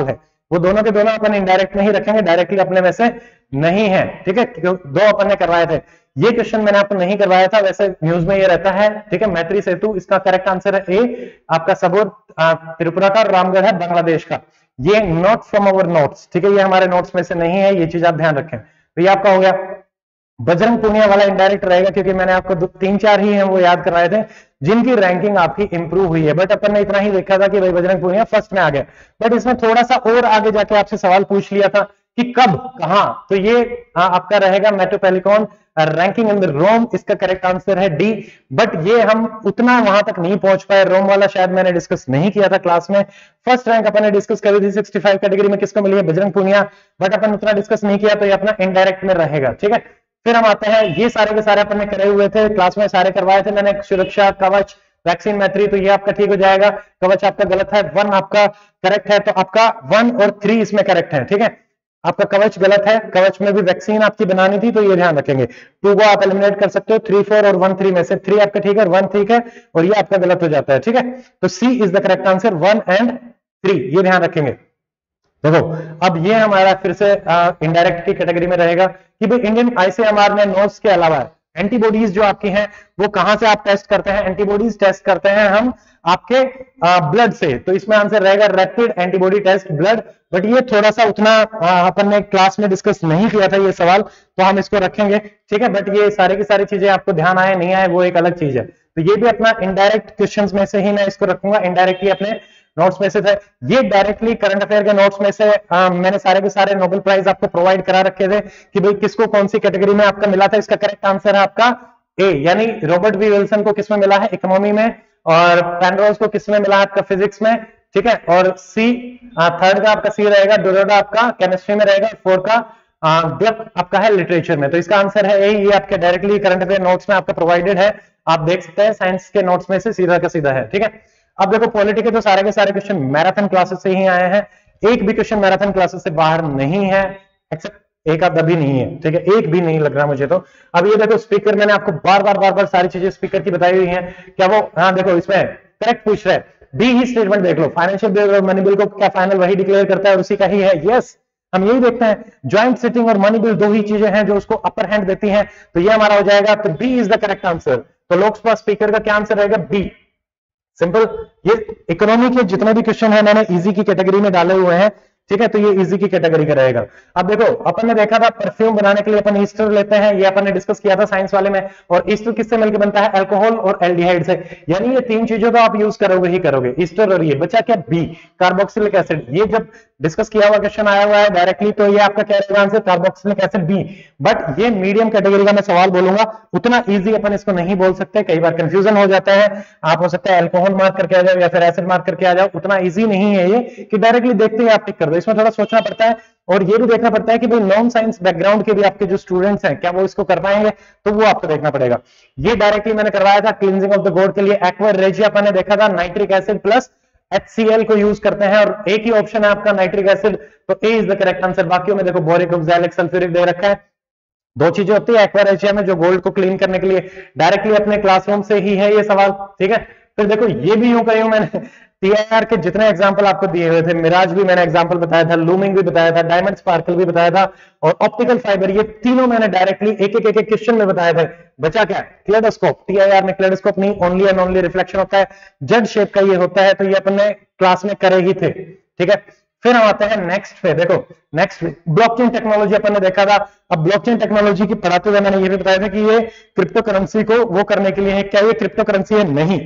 वो दोनों के दोनों अपन इनडायरेक्ट में ही रखेंगे, डायरेक्टली अपने में से नहीं है, ठीक है। दो अपन ने करवाए थे, ये क्वेश्चन मैंने आपको नहीं करवाया था, वैसे न्यूज में ये रहता है, ठीक है। मैत्री सेतु, इसका करेक्ट आंसर है ए, आपका सबूर त्रिपुरा का और रामगढ़ है बांग्लादेश का। ये नॉट फ्रॉम अवर नोट्स, ठीक है, ये हमारे नोट्स में से नहीं है, ये चीज आप ध्यान रखें। तो ये आपका हो गया। बजरंग पूनिया वाला इनडायरेक्ट रहेगा, क्योंकि मैंने आपको दो तीन चार ही हैं वो याद करवाए थे जिनकी रैंकिंग आपकी इंप्रूव हुई है, बट अपन ने इतना ही देखा था कि भाई बजरंग पूनिया फर्स्ट में आ गया, बट इसमें थोड़ा सा और आगे जाके आपसे सवाल पूछ लिया था कि कब, कहां, तो ये आ, आपका रहेगा metropolitan ranking in the Rome, इसका करेक्ट आंसर है डी। बट ये हम उतना वहां तक नहीं पहुंच पाए, रोम वाला शायद मैंने डिस्कस नहीं किया था क्लास में। फर्स्ट रैंक अपन ने डिस्कस करी थी सिक्सटी फाइव कैटेगरी में, किसको मिली है, बजरंग पूनिया, बट अपन उतना डिस्कस नहीं किया, तो ये अपना इनडायरेक्ट में रहेगा, ठीक है। फिर हम आते हैं, ये सारे के सारे अपन ने करे हुए थे क्लास में, सारे करवाए थे मैंने, सुरक्षा, कवच, वैक्सीन, मैत्री, तो ये आपका ठीक हो जाएगा। कवच आपका गलत है, वन आपका करेक्ट है, तो आपका वन और थ्री इसमें करेक्ट है, ठीक है। आपका कवच गलत है, कवच में भी वैक्सीन आपकी बनानी थी, तो ये ध्यान रखेंगे। टू को आप एलिमिनेट कर सकते हो, थ्री फोर और वन थ्री में से थ्री आपका ठीक है, वन ठीक है, और ये आपका गलत हो जाता है, ठीक है। तो C is the correct answer, one and three, ये ध्यान रखेंगे। देखो अब ये हमारा फिर से इनडायरेक्ट की कैटेगरी में रहेगा कि भाई इंडियन आईसीएमआर ने नोट्स के अलावा एंटीबॉडीज जो आपकी हैं वो कहां से आप टेस्ट करते हैं, एंटीबॉडीज टेस्ट करते हैं हम आपके ब्लड से, तो इसमें आंसर रहेगा rapid antibody test blood. But ये थोड़ा सा उतना अपन ने क्लास में डिस्कस नहीं किया था ये सवाल, तो हम इसको रखेंगे, ठीक है। बट ये सारी की सारी चीजें आपको ध्यान आए नहीं आए वो एक अलग चीज है, तो ये भी अपना इनडायरेक्ट क्वेश्चंस में से ही मैं इसको रखूंगा, इनडायरेक्टली अपने नोट्स में से थे। ये डायरेक्टली करंट अफेयर के नोट्स में से आ, मैंने सारे के सारे नोबेल प्राइज आपको प्रोवाइड करा रखे थे कि भाई किसको कौन सी कैटेगरी में आपका मिला था। इसका करेक्ट आंसर है आपका ए, यानी रॉबर्ट वी विल्सन को किसमें मिला है, इकोनॉमी में, और पेनरोज को किसमें मिला है आपका फिजिक्स में, ठीक है। और सी थर्ड का आपका सी रहेगा, डोरोडा आपका केमिस्ट्री में रहेगा, फोर का ग्लक आपका है लिटरेचर में। तो इसका आंसर है ए, ये आपके डायरेक्टली करंट अफेयर नोट्स में आपका प्रोवाइडेड है, आप देख सकते हैं साइंस के नोट्स में से सीधा का सीधा है, ठीक है। अब देखो पॉलिटी के तो सारे के सारे क्वेश्चन मैराथन क्लासेस से ही आए हैं, एक भी क्वेश्चन मैराथन क्लासेस से बाहर नहीं है, एक्सेप्ट एक आधा भी नहीं है, ठीक है, एक भी नहीं लग रहा मुझे। तो अब ये देखो स्पीकर, मैंने आपको बार बार बार बार सारी चीजें स्पीकर की बताई हुई हैं, क्या वो, हाँ देखो इसमें करेक्ट पूछ रहे हैं, डी ही स्टेटमेंट देख लो, फाइनेंशियल बिल और मनी बिल को क्या फाइनल वही डिक्लेयर करता है और उसी का ही है, यस हम यही देखते हैं। ज्वाइंट सिटिंग और मनी बिल दो ही चीजें हैं जो उसको अपर हैंड देती हैं, तो ये हमारा हो जाएगा, तो B is the correct answer. तो लोकसभा स्पीकर का क्या आंसर रहेगा, बी, सिंपल। ये इकोनॉमी के जितने भी क्वेश्चन है मैंने इजी की कैटेगरी में डाले हुए हैं, ठीक है, तो ये इजी की कैटेगरी का रहेगा। अब देखो अपन ने देखा था परफ्यूम बनाने के लिए अपन ईस्टर लेते हैं, ये अपन ने डिस्कस किया था साइंस वाले में, और ईस्टर किससे मिलकर बनता है, अल्कोहल और एल्डिहाइड से, यानी ये तीन चीजों का आप यूज करोगे ही करोगे, ईस्टर और ये बचा क्या, बी कार्बोक्सिलिक एसिड। ये जब डिस्कस किया हुआ क्वेश्चन आया हुआ है डायरेक्टली, तो ये आपका क्या रहेगा answer, carboxylic acid B. But ये मीडियम कैटेगरी का मैं सवाल बोलूंगा, उतना ईजी अपन इसको नहीं बोल सकते, कई बार कंफ्यूजन हो जाता है, आप हो सकता है अल्कोहल मार्क करके आ जाओ या फिर एसिड मार्क करके आ जाओ, उतना ईजी नहीं है ये कि डायरेक्टली देखते ही आप टिक कर दो, इसमें थोड़ा सोचना पड़ता है, और ये भी देखना पड़ता है कि भाई नॉन साइंस बैकग्राउंड के भी आपके जो स्टूडेंट्स हैं क्या वो इसको कर पाएंगे, तो वो आपको देखना पड़ेगा। ये डायरेक्टली मैंने करवाया था क्लींजिंग ऑफ द गोड के लिए, एक्वा रेजिया अपन ने देखा था, नाइट्रिक एसिड प्लस एचसीएल को यूज करते हैं, और एक ही ऑप्शन है आपका नाइट्रिक एसिड, तो A is the correct answer. बाकी में देखो बोरिक, ऑक्सैलिक, सल्फ्यूरिक दे रखा है, दो चीजें होती है एक्वा रेजिया में जो गोल्ड को क्लीन करने के लिए, डायरेक्टली अपने क्लासरूम से ही है ये सवाल, ठीक है। फिर देखो ये भी यूं करी हूं मैंने, टीआईआर के जितने एग्जांपल आपको दिए हुए थे, मिराज भी मैंने एग्जांपल बताया था, लूमिंग भी बताया था, डायमंड स्पार्कल भी बताया था, और ऑप्टिकल फाइबर, ये तीनों मैंने डायरेक्टली एक एक एक क्वेश्चन में बताया था। बचा क्या, क्लेडोस्कोप। टीआईआर में क्लेडोस्कोप नहीं, ओनली एंड ओनली रिफ्लेक्शन होता है, जेड शेप का ये होता है, तो ये अपन ने क्लास में करे ही थे, ठीक है। फिर हम आते हैं नेक्स्ट पे, देखो नेक्स्ट ब्लॉकचेन टेक्नोलॉजी अपन ने देखा था। अब ब्लॉकचेन टेक्नोलॉजी की पढ़ाते हुए मैंने ये भी बताया था कि ये क्रिप्टो करेंसी को वो करने के लिए है, क्या ये क्रिप्टो करेंसी है, नहीं,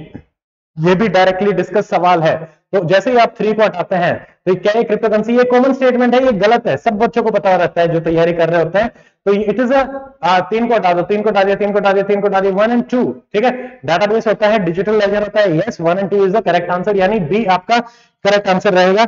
ये भी डायरेक्टली डिस्कस सवाल है। तो जैसे ही आप थ्री को हटाते हैं, तो क्या ये क्रिप्टो करेंसी, ये कॉमन स्टेटमेंट है, ये गलत है, सब बच्चों को पता रहता है जो तैयारी कर रहे होते हैं। तो इट इज अ तीन को हटा दो, तीन को हटा दिया, तीन को हटा दिया, तीन को हटा दिया, वन एंड टू, ठीक है। डाटाबेस होता है, डिजिटल लेजर होता है, yes, one and two is the correct answer, यानी बी आपका करेक्ट आंसर रहेगा।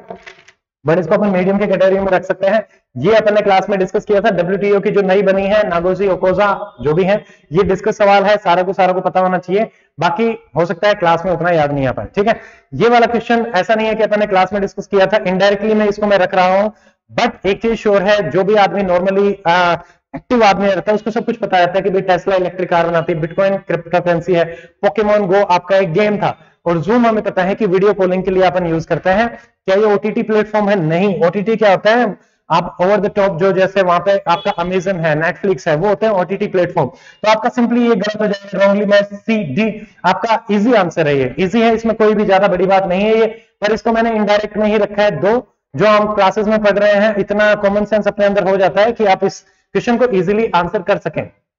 बट इसको अपन मीडियम के कैटेगरी में रख सकते हैं। ये अपन ने क्लास में डिस्कस किया था, डब्ल्यूटीओ की जो नई बनी है, नागोजी ओकोजा जो भी है, ये डिस्कस सवाल है, सारा को सारा को पता होना चाहिए, बाकी हो सकता है क्लास में उतना याद नहीं आ पाए, ठीक है। ये वाला क्वेश्चन ऐसा नहीं है कि अपन ने क्लास में डिस्कस किया था, इनडायरेक्टली मैं इसको मैं रख रहा हूं, बट एक चीज श्योर है, जो भी आदमी नॉर्मली एक्टिव आदमी रहता है उसको सब कुछ पता रहता है कि भाई टेस्ला इलेक्ट्रिक कार बनाती है, बिटकॉइन क्रिप्टो करेंसी है, पोकेमोन गो आपका एक गेम था, और जूम हमें पता है कि वीडियो कॉलिंग के लिए अपन यूज करते हैं। क्या ये ओटीटी प्लेटफॉर्म है? नहीं। ओटीटी क्या होता है? आप ओवर द टॉप जो जैसे वहां पे आपका अमेजन है, नेटफ्लिक्स है, वो होते हैं ओटीटी प्लेटफॉर्म। तो आपका सिंपली ये गलत हो जाएगा, रॉन्गली मैच सी डी आपका इजी आंसर है। ये इजी है, इसमें कोई भी ज्यादा बड़ी बात नहीं है ये, पर इसको मैंने इनडायरेक्ट में ही रखा है। दो जो हम क्लासेस में पढ़ रहे हैं, इतना कॉमन सेंस अपने अंदर हो जाता है कि आप इस क्वेश्चन को इजीली आंसर कर सकें।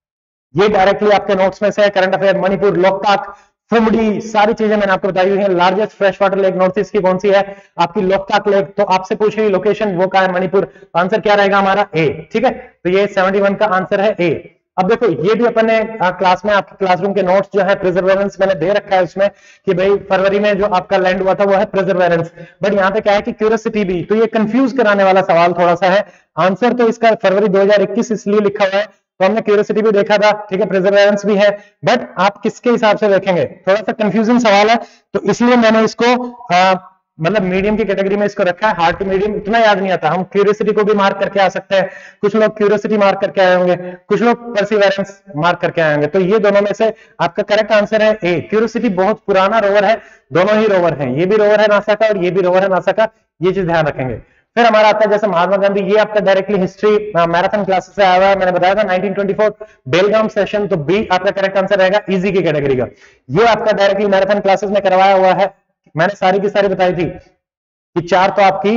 ये डायरेक्टली आपके नोट्स में से है। करंट अफेयर, मणिपुर, लोकताक, फुमडी, सारी चीजें मैंने आपको बताई हुई है। Largest fresh water lake north east की कौन सी है? आपकी लोकताक लेक। तो आपसे पूछ रही लोकेशन वो कहां है? मणिपुर। आंसर क्या रहेगा हमारा? ए। ठीक है, तो ये इकहत्तर का आंसर है ए। अब देखो ये भी अपन ने क्लास में आपके क्लासरूम के नोट्स जो है प्रिजर्वेरेंस मैंने दे रखा है उसमें कि भाई फरवरी में जो आपका लैंड हुआ था वो है प्रिजर्वेरेंस, बट यहाँ पे क्या है कि क्यूरियोसिटी भी। तो ये कंफ्यूज कराने वाला सवाल थोड़ा सा है। आंसर तो इसका फरवरी दो हज़ार इक्कीस इसलिए लिखा हुआ है, तो हमने क्यूरियोसिटी भी देखा था, ठीक है, प्रिजर्वेरेंस भी है, बट आप किसके हिसाब से देखेंगे? थोड़ा सा कंफ्यूजिंग सवाल है, तो इसलिए मैंने इसको आ, मतलब मीडियम की कैटेगरी में इसको रखा है। हार्ड टू मीडियम इतना याद नहीं आता, हम क्यूरियोसिटी को भी मार्क करके आ सकते हैं। कुछ लोग क्यूरियोसिटी मार्क करके आए होंगे, कुछ लोग परसिवेरेंस मार्क करके आए होंगे। तो ये दोनों में से आपका करेक्ट आंसर है ए। क्यूरियोसिटी बहुत पुराना रोवर है, दोनों ही रोवर हैं, ये भी रोवर है नासा का और ये भी रोवर है नासा का, ये चीज ध्यान रखेंगे। फिर हमारा आता है जैसे महात्मा गांधी, ये आपका डायरेक्टली हिस्ट्री मैराथन क्लासेस से आया हुआ है। मैंने बताया था nineteen twenty four Belgaum session, तो बी आपका करेक्ट आंसर रहेगा इजी की कैटेगरी का। ये आपका डायरेक्टली मैराथन क्लासेस में करवाया हुआ है, मैंने सारी की सारी बताई थी कि चार तो आपकी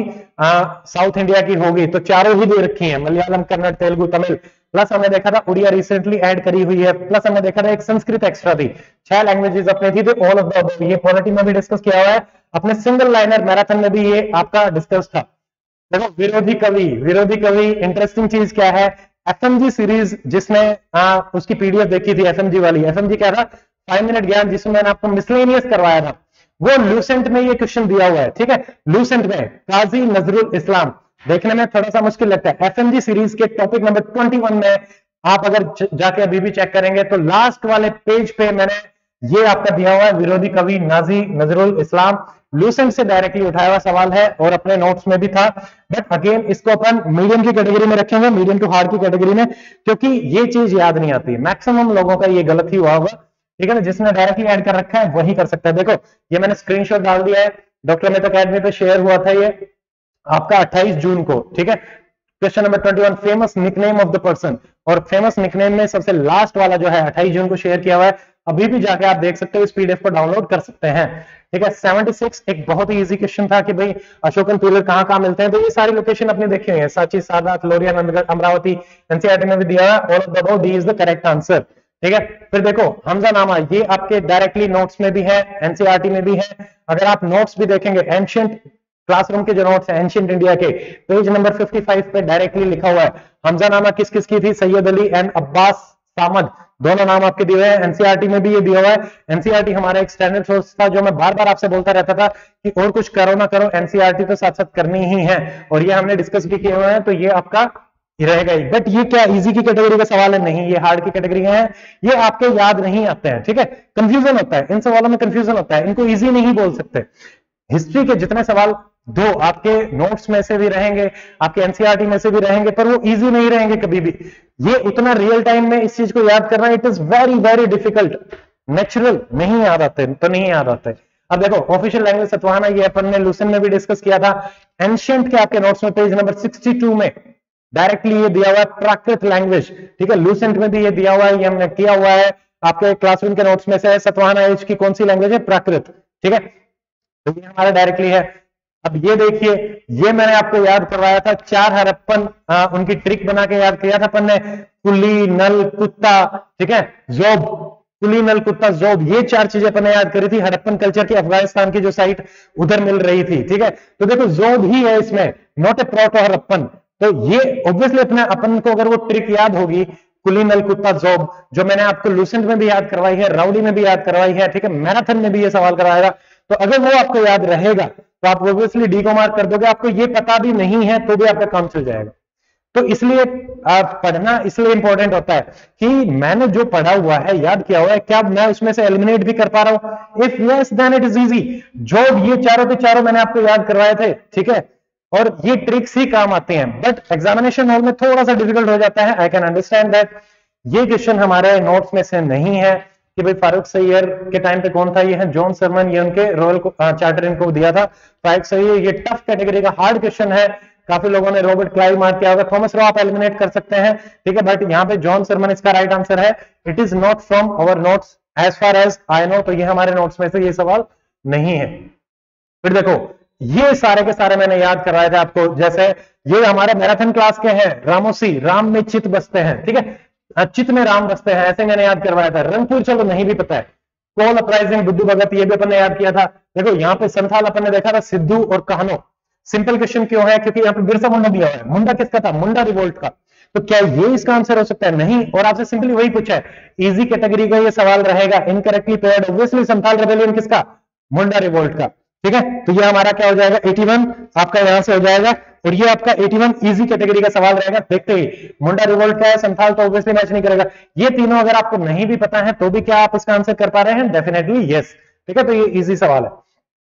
साउथ इंडिया की होगी, तो चारों ही दे रखी है, मलयालम, कन्नड़, तेलुगु, तमिल, प्लस हमने देखा था उड़िया रिसेंटली ऐड करी हुई है, प्लस हमने देखा था एक संस्कृत एक्स्ट्रा थी। छह लैंग्वेजेस अपने थी, तो ऑल ऑफ द ये पॉलिटी में भी डिस्कस किया हुआ है, अपने सिंगल लाइनर मैराथन में भी ये आपका डिस्कस था। देखो विरोधी कवि, विरोधी कवि इंटरेस्टिंग चीज क्या है? एफएमजी सीरीज जिसने आ, उसकी पीडीएफ देखी थी एफएमजी वाली, एफएमजी क्या था? फाइव मिनट ज्ञान, जिसमें मैंने आपको मिसलेनियस करवाया था, वो लूसेंट में ये क्वेश्चन दिया हुआ है। ठीक है, लूसेंट में काजी नजरुल इस्लाम, देखने में थोड़ा सा मुश्किल लगता है। एफएमजी सीरीज के टॉपिक नंबर इक्कीस में आप अगर जाके अभी भी चेक करेंगे तो लास्ट वाले पेज पे मैंने ये आपका दिया हुआ है, विरोधी कवि नाजी नजरुल इस्लाम, लूसेंट से डायरेक्टली उठाया हुआ सवाल है और अपने नोट्स में भी था। बट अगेन इसको अपन मीडियम की कैटेगरी में रखेंगे, मीडियम टू हार्ड की कैटेगरी में, क्योंकि ये चीज याद नहीं आती। मैक्सिमम लोगों का ये गलत ही हुआ होगा, ठीक है ना, जिसने डायरेक्टली ऐड कर रखा है वही कर सकता है। देखो ये मैंने स्क्रीनशॉट डाल दिया है, डॉक्टर मेहता अकेडमी पे शेयर हुआ था ये आपका अट्ठाईस जून को। ठीक है, क्वेश्चन नंबर इक्कीस, famous nickname of the person, और फेमस निकनेम में सबसे लास्ट वाला जो है अट्ठाईस जून को शेयर किया हुआ है, अभी भी जाके आप देख सकते हो, इस पीडीएफ को डाउनलोड कर सकते हैं। ठीक है, छिहत्तर एक बहुत ही इजी क्वेश्चन था कि भाई अशोकन पिलर कहां कहां मिलते हैं, तो ये सारी लोकेशन अपने देखी हुई है, सांची, सारनाथ, लोरिया, नंदगढ़, अमरावती, एनसीईआरटी में भी दिया है। All of the above, D is the correct answer. ठीक है, फिर देखो हमजा नामा, ये आपके डायरेक्टली नोट्स में भी है, एनसीईआरटी में भी है। अगर आप नोट्स भी देखेंगे, एंशिएंट क्लासरूम के जो नोट्स है एंशिएंट इंडिया के, पेज नंबर पचपन पे डायरेक्टली लिखा हुआ है हमजा नामा किस किस की थी, सैयद अली एंड अब्बास सामद, दोनों नाम आपके दिए हुए हैं। एनसीईआरटी में भी ये दिया हुआ है। एनसीईआरटी हमारा एक स्टैंडर्ड सोर्स था, जो मैं बार बार आपसे बोलता रहता था कि और कुछ करो ना करो, एनसीईआरटी तो साथ साथ करनी ही है, और ये हमने डिस्कस भी किए हुए हैं, तो ये आपका रहेगा ही। बट ये क्या इजी की कैटेगरी का सवाल है? नहीं, ये हार्ड की कैटेगरी है, ये आपके याद नहीं आते हैं। ठीक है, कंफ्यूजन होता है इन सवालों में, कंफ्यूजन होता है, इनको इजी नहीं बोल सकते। हिस्ट्री के जितने सवाल दो आपके नोट्स में से भी रहेंगे, आपके एनसीईआरटी में से भी रहेंगे, पर वो इजी नहीं रहेंगे कभी भी। ये उतना रियल टाइम में इस चीज को याद करना, it is very very difficult, natural नहीं याद आते, तो नहीं याद आते। अब देखो ऑफिशियल लैंग्वेज सतवाहना, ये अपन ने लूसेंट में भी डिस्कस किया था। एंशिएंट के आपके नोट्स में पेज नंबर बासठ में डायरेक्टली ये दिया हुआ है प्राकृत लैंग्वेज। ठीक है, लूसेंट में भी ये दिया हुआ है, ये हमने किया हुआ है, आपके क्लासरूम के नोट्स में से है। सतवाहना एज की कौन सी लैंग्वेज है? प्राकृत। ठीक है, तो ये हमारा डायरेक्टली है। अब ये देखिए, ये मैंने आपको याद करवाया था, चार हड़प्पन आ, उनकी ट्रिक बना के याद किया था अपन ने, कुली, नल, कुत्ता, ठीक है, जोब, कुली, नल, कुत्ता, जोब, ये चार चीजें अपन ने याद करी थी। हड़प्पन कल्चर की अफगानिस्तान की जो साइट उधर मिल रही थी। ठीक है, तो देखो जोब ही है इसमें, नॉट ए प्रोटो हड़प्पन। तो ये ऑब्वियसली अपने अपन को अगर वो ट्रिक याद होगी, कुली, नल, कुत्ता, जोब, जो मैंने आपको लूसेंट में भी याद करवाई है, राउडी में भी याद करवाई है, ठीक है, मैराथन में भी ये सवाल करवाएगा, तो अगर वो आपको याद रहेगा तो आप ऑब्वियसली डी को मार्क कर दोगे। आपको ये पता भी नहीं है तो भी आपका काम चल जाएगा। तो इसलिए आप पढ़ना इसलिए इंपॉर्टेंट होता है कि मैंने जो पढ़ा हुआ है, याद किया हुआ है, क्या मैं उसमें से एलिमिनेट भी कर पा रहा हूं? If yes then it is easy. जो ये चारों के चारों मैंने आपको याद करवाए थे, ठीक है, और ये ट्रिक्स ही काम आती हैं, बट एग्जामिनेशन हॉल में थोड़ा सा डिफिकल्ट हो जाता है। I can understand that. ये क्वेश्चन हमारे नोट्स में से नहीं है, कि भाई फारूक सैयर के टाइम पे कौन था, ये है जॉन सरमन, ये उनके रॉयल चार्टर इनको दिया था। फारूक सैयर, ये टफ कैटेगरी का हार्ड क्वेश्चन है, काफी लोगों ने रॉबर्ट क्लाइव मार्क किया होगा, थॉमस रो आप एलिमिनेट कर सकते हैं, ठीक है, बट यहाँ पे जॉन सरमन इसका राइट आंसर है। It is not from our notes as far as I know, तो ये हमारे नोट्स में से ये सवाल नहीं है। फिर देखो ये सारे के सारे मैंने याद करवाए थे आपको, जैसे ये हमारे मैराथन क्लास के हैं, रामोसी, राम में चित बसते हैं, ठीक है, चित में राम बसते हैं, ऐसे मैंने याद करवाया था। रंगपुर चलो नहीं भी पता है, कोल अपराइजिंग, बुद्धू भगत, ये भी अपन ने याद किया था। देखो यहाँ पे संथाल अपन ने देखा था, सिद्धू और कहनो। सिंपल क्वेश्चन क्यों है, क्योंकि यहाँ पे बिरसा मुंडा दिया हुआ है, मुंडा किसका था, मुंडा रिवोल्ट का, तो क्या ये इसका आंसर हो सकता है, नहीं। और आपसे सिंपली वही पूछा है, इजी कैटेगरी का ये सवाल रहेगा, incorrectly paired, obviously Santhal rebellion किसका, मुंडा रिवोल्ट का, ठीक है, तो ये हमारा क्या हो जाएगा इक्यासी, आपका यहां से हो जाएगा, और ये आपका इक्यासी इजी कैटेगरी का सवाल रहेगा। देखते ही मुंडा रिवोल्ट का है, संथाल तो ऑब्वियसली मैच नहीं करेगा। ये तीनों अगर आपको नहीं भी पता है तो भी क्या आप इसका आंसर कर पा रहे हैं, डेफिनेटली यस, ठीक है, तो ये इजी सवाल है।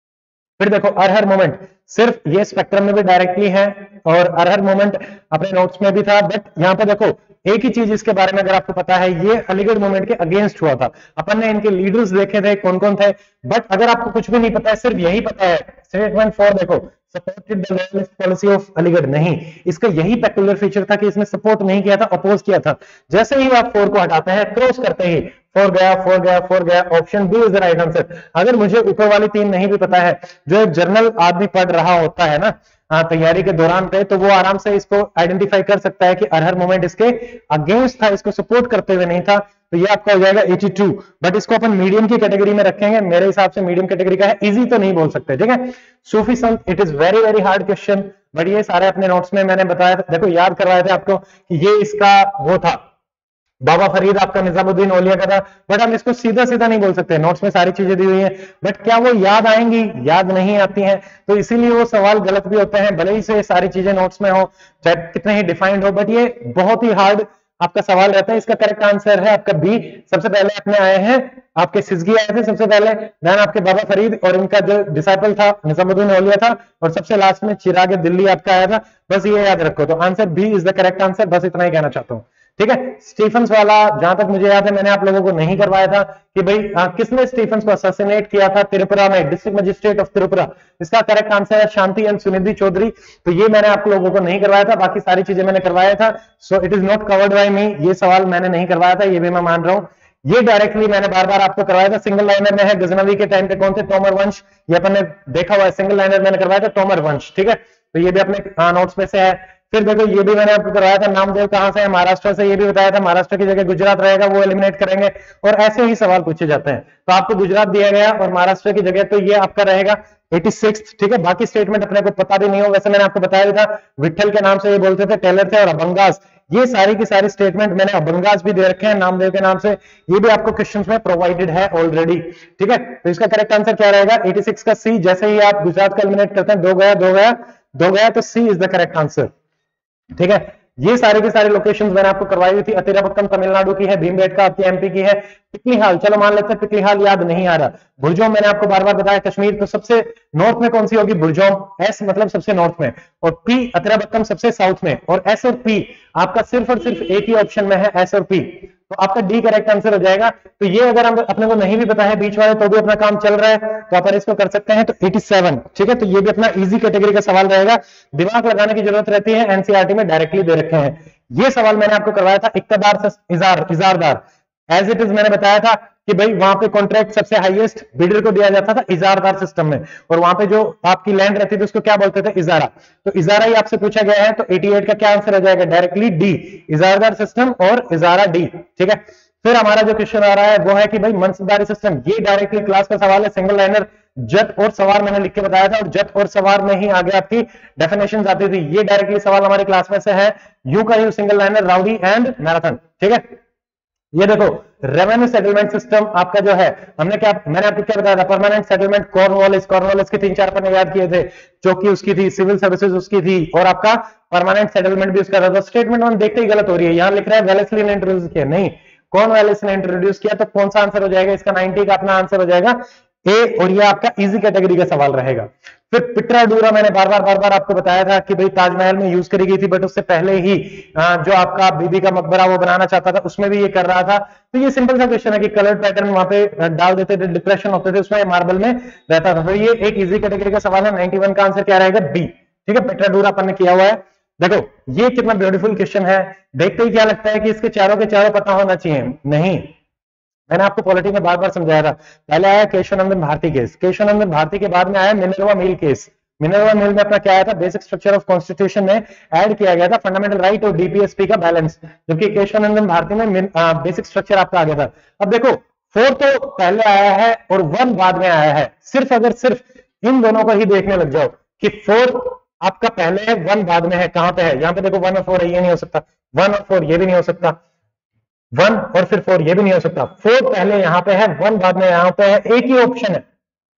फिर देखो अरहर मोमेंट, सिर्फ ये स्पेक्ट्रम में भी डायरेक्टली है और अरहर मोमेंट अपने नोट्स में भी था, बट यहाँ पे देखो एक ही चीज इसके बारे में अगर आपको पता है, ये अलीगढ़ मूवमेंट के अगेंस्ट हुआ था, अपन ने इनके लीडर्स देखे थे कौन कौन थे, बट अगर आपको कुछ भी नहीं पता है, सिर्फ यही पता है स्टेटमेंट फोर देखो, supported the loyalist policy of Aligarh, नहीं, इसका यही पेक्युलर फीचर था कि इसने सपोर्ट नहीं किया था, अपोज किया था। जैसे ही आप फोर को हटाते हैं, क्रॉस करते ही फोर गया, फोर गया, फोर गया, option B is the right answer. अगर मुझे ऊपर वाली तीन नहीं भी पता है, जो एक जर्नल आदमी पढ़ रहा होता है ना हाँ, तैयारी के दौरान पे, तो वो आराम से इसको आइडेंटिफाई कर सकता है कि अरहर मूवमेंट इसके अगेंस्ट था, इसको सपोर्ट करते हुए नहीं था, तो ये आपका हो जाएगा बयासी, बट इसको अपन मीडियम की कैटेगरी में रखेंगे, मेरे हिसाब से मीडियम कैटेगरी का है, इजी तो नहीं बोल सकते, ठीक है। सूफी संत, it is very very hard question, but ये सारे अपने नोट्स में मैंने बताया था, देखो याद करवाए थे आपको कि ये इसका वो था, बाबा फरीद आपका निजामुद्दीन औलिया का था, बट हम इसको सीधा सीधा नहीं बोल सकते, नोट्स में सारी चीजें दी हुई हैं, बट क्या वो याद आएंगी, याद नहीं आती हैं, तो इसीलिए वो सवाल गलत भी होते हैं, भले ही से सारी चीजें नोट्स में हो, चाहे कितने ही डिफाइंड हो, बट ये बहुत ही हार्ड आपका सवाल रहता है। इसका करेक्ट आंसर है आपका बी। सबसे पहले अपने आए हैं आपके सिजगी आए थे सबसे पहले, देन आपके बाबा फरीद और इनका जो डिसाइपल था निजामुद्दीन औलिया था, और सबसे लास्ट में चिराग दिल्ली आपका आया था। बस ये याद रखो, तो answer B is the correct answer, बस इतना ही कहना चाहता हूं, ठीक है। स्टीफन्स वाला जहां तक मुझे याद है मैंने आप लोगों को नहीं करवाया था कि भाई आ, किसने स्टीफन्स को असैसिनेट किया था त्रिपुरा में, डिस्ट्रिक्ट मजिस्ट्रेट ऑफ त्रिपुरा, इसका करेक्ट आंसर है शांति एंड सुनिधि चौधरी, तो ये मैंने आप लोगों को नहीं करवाया था, बाकी सारी चीजें मैंने करवाया था, so it is not covered by me, ये सवाल मैंने नहीं करवाया था, ये भी मैं मान रहा हूं। ये डायरेक्टली मैंने बार बार आपको करवाया था, सिंगल लाइनर में है, गजनवी के टाइम पे कौन थे, तोमर वंश, ये अपन ने देखा हुआ है, सिंगल लाइनर मैंने करवाया था तोमर वंश, ठीक है, तो ये भी अपने नोट्स में से है। फिर देखो ये भी मैंने आपको करवाया था, नामदेव कहां से है, महाराष्ट्र से, ये भी बताया था, महाराष्ट्र की जगह गुजरात रहेगा, वो एलिमिनेट करेंगे, और ऐसे ही सवाल पूछे जाते हैं, तो आपको गुजरात दिया गया और महाराष्ट्र की जगह, तो ये आपका रहेगा छियासी, ठीक है। बाकी स्टेटमेंट अपने को पता भी नहीं हो, वैसे मैंने आपको बताया था, विठल के नाम से ये बोलते थे, टेलर थे, और अबंगास, ये सारी की सारी स्टेटमेंट मैंने अबंगास भी दे रखे हैं नामदेव के नाम से, ये भी आपको क्वेश्चंस में प्रोवाइडेड है ऑलरेडी, ठीक है। तो इसका करेक्ट आंसर क्या रहेगा, छियासी का सी, जैसे ही आप गुजरात का एलिमिनेट करते हैं, दो गया दो गया दो गया, तो C is the correct answer, ठीक है। ये सारे के सारे लोकेशंस मैंने आपको करवाई हुई थी, अतिरापत्तम तमिलनाडु की है, भीमबेटका आपकी एमपी की है, पिकलीहाल चलो मान लेते हैं पिकलीहाल याद नहीं आ रहा, भुरजोम मैंने आपको बार बार बताया कश्मीर, तो सबसे नॉर्थ में कौन सी होगी, भुरजोम, एस मतलब सबसे नॉर्थ में, और पी अतिरापत्तम सबसे साउथ में, और एस और पी आपका सिर्फ और सिर्फ एक ही ऑप्शन में है, एस और पी, तो आपका डी करेक्ट आंसर हो जाएगा। तो ये अगर हम अपने को नहीं भी पता है बीच वाले, तो भी अपना काम चल रहा है, तो अपन इसको कर सकते हैं, तो सत्तासी, ठीक है, तो ये भी अपना इजी कैटेगरी का सवाल रहेगा, दिमाग लगाने की जरूरत रहती है, एनसीईआरटी में डायरेक्टली दे रखे हैं। ये सवाल मैंने आपको करवाया था, इक्तदार से इजार, इजारदार, एज इट इज मैंने बताया था कि भाई वहां पे कॉन्ट्रैक्ट सबसे हाईएस्ट बिडर को दिया जाता था इजारदार सिस्टम में, और वहां पे जो आपकी लैंड रहती थी उसको क्या बोलते थे, इजारा, तो इजारा ही आपसे पूछा गया है, तो अठासी का क्या आंसर हो जाएगा, डायरेक्टली डी, इजारदार सिस्टम और इजारा डी, ठीक है। फिर हमारा जो क्वेश्चन आ रहा है वो है कि भाई मनसबदारी सिस्टम, ये डायरेक्टली क्लास का सवाल है, सिंगल लाइनर जत और सवार मैंने लिख के बताया था, और जत और सवार में ही आगे आपकी डेफिनेशन आती थी, ये डायरेक्टली सवाल हमारी क्लास में से है, यू का U, single liner, rowdy and marathon, ठीक है। ये देखो रेवेन्यू सेटलमेंट सिस्टम आपका जो है, हमने क्या मैंने आपको क्या बताया था, परमानेंट सेटलमेंट कॉर्नवालिस, कॉर्नवालिस के तीन चार पन्ने याद किए थे, चौकी उसकी थी, सिविल सर्विसेज उसकी थी, और आपका परमानेंट सेटलमेंट भी उसका था। स्टेटमेंट वन देखते ही गलत हो रही है, यहां लिख रहा है वेलेस्ली ने इंट्रोड्यूस किया, नहीं, कॉर्नवालिस ने इंट्रोड्यूस किया, तो कौन सा आंसर हो जाएगा इसका, नब्बे का अपना आंसर हो जाएगा ए, और ये आपका इजी कैटेगरी का सवाल रहेगा। फिर पिट्राडूरा मैंने बार बार बार बार आपको बताया था कि भाई ताजमहल में यूज करी गई थी, बट उससे पहले ही जो आपका बीबी का मकबरा वो बनाना चाहता था, उसमें भी ये कर रहा था। तो ये सिंपल सा क्वेश्चन है कि कलर पैटर्न वहां पे डाल देते थे, डिप्रेशन होते थे उसमें, मार्बल में रहता था। तो ये एक इजी कैटेगरी का सवाल है। नाइनटी वन का आंसर क्या रहेगा? बी। ठीक है, पिट्राडूरा अपन ने किया हुआ है। देखो ये कितना ब्यूटीफुल क्वेश्चन है, देखते ही क्या लगता है कि इसके चारों के चारों पता होना चाहिए। नहीं, मैंने आपको पॉलिटी में बार बार समझाया था। पहले आया केशवानंदन भारती केस, केशवानंदन भारती के बाद में आया Minerva mill case. Minerva mill में अपना क्या आया था? बेसिक स्ट्रक्चर ऑफ कॉन्स्टिट्यूशन में ऐड किया गया था फंडामेंटल राइट और डीपीएसपी का बैलेंस, जबकि केशवानंदन भारती में बेसिक स्ट्रक्चर आपका आ गया था। अब देखो फोर तो पहले आया है और वन बाद में आया है। सिर्फ अगर सिर्फ इन दोनों को ही देखने लग जाओ कि फोर आपका पहले है, वन बाद में है, कहां पे है? यहां पे देखो वन और फोर है, ये नहीं हो सकता। वन और फोर ये भी नहीं हो सकता। वन और फिर फोर ये भी नहीं हो सकता। फोर पहले यहां पे है, वन बाद में यहां पे है। एक ही ऑप्शन है,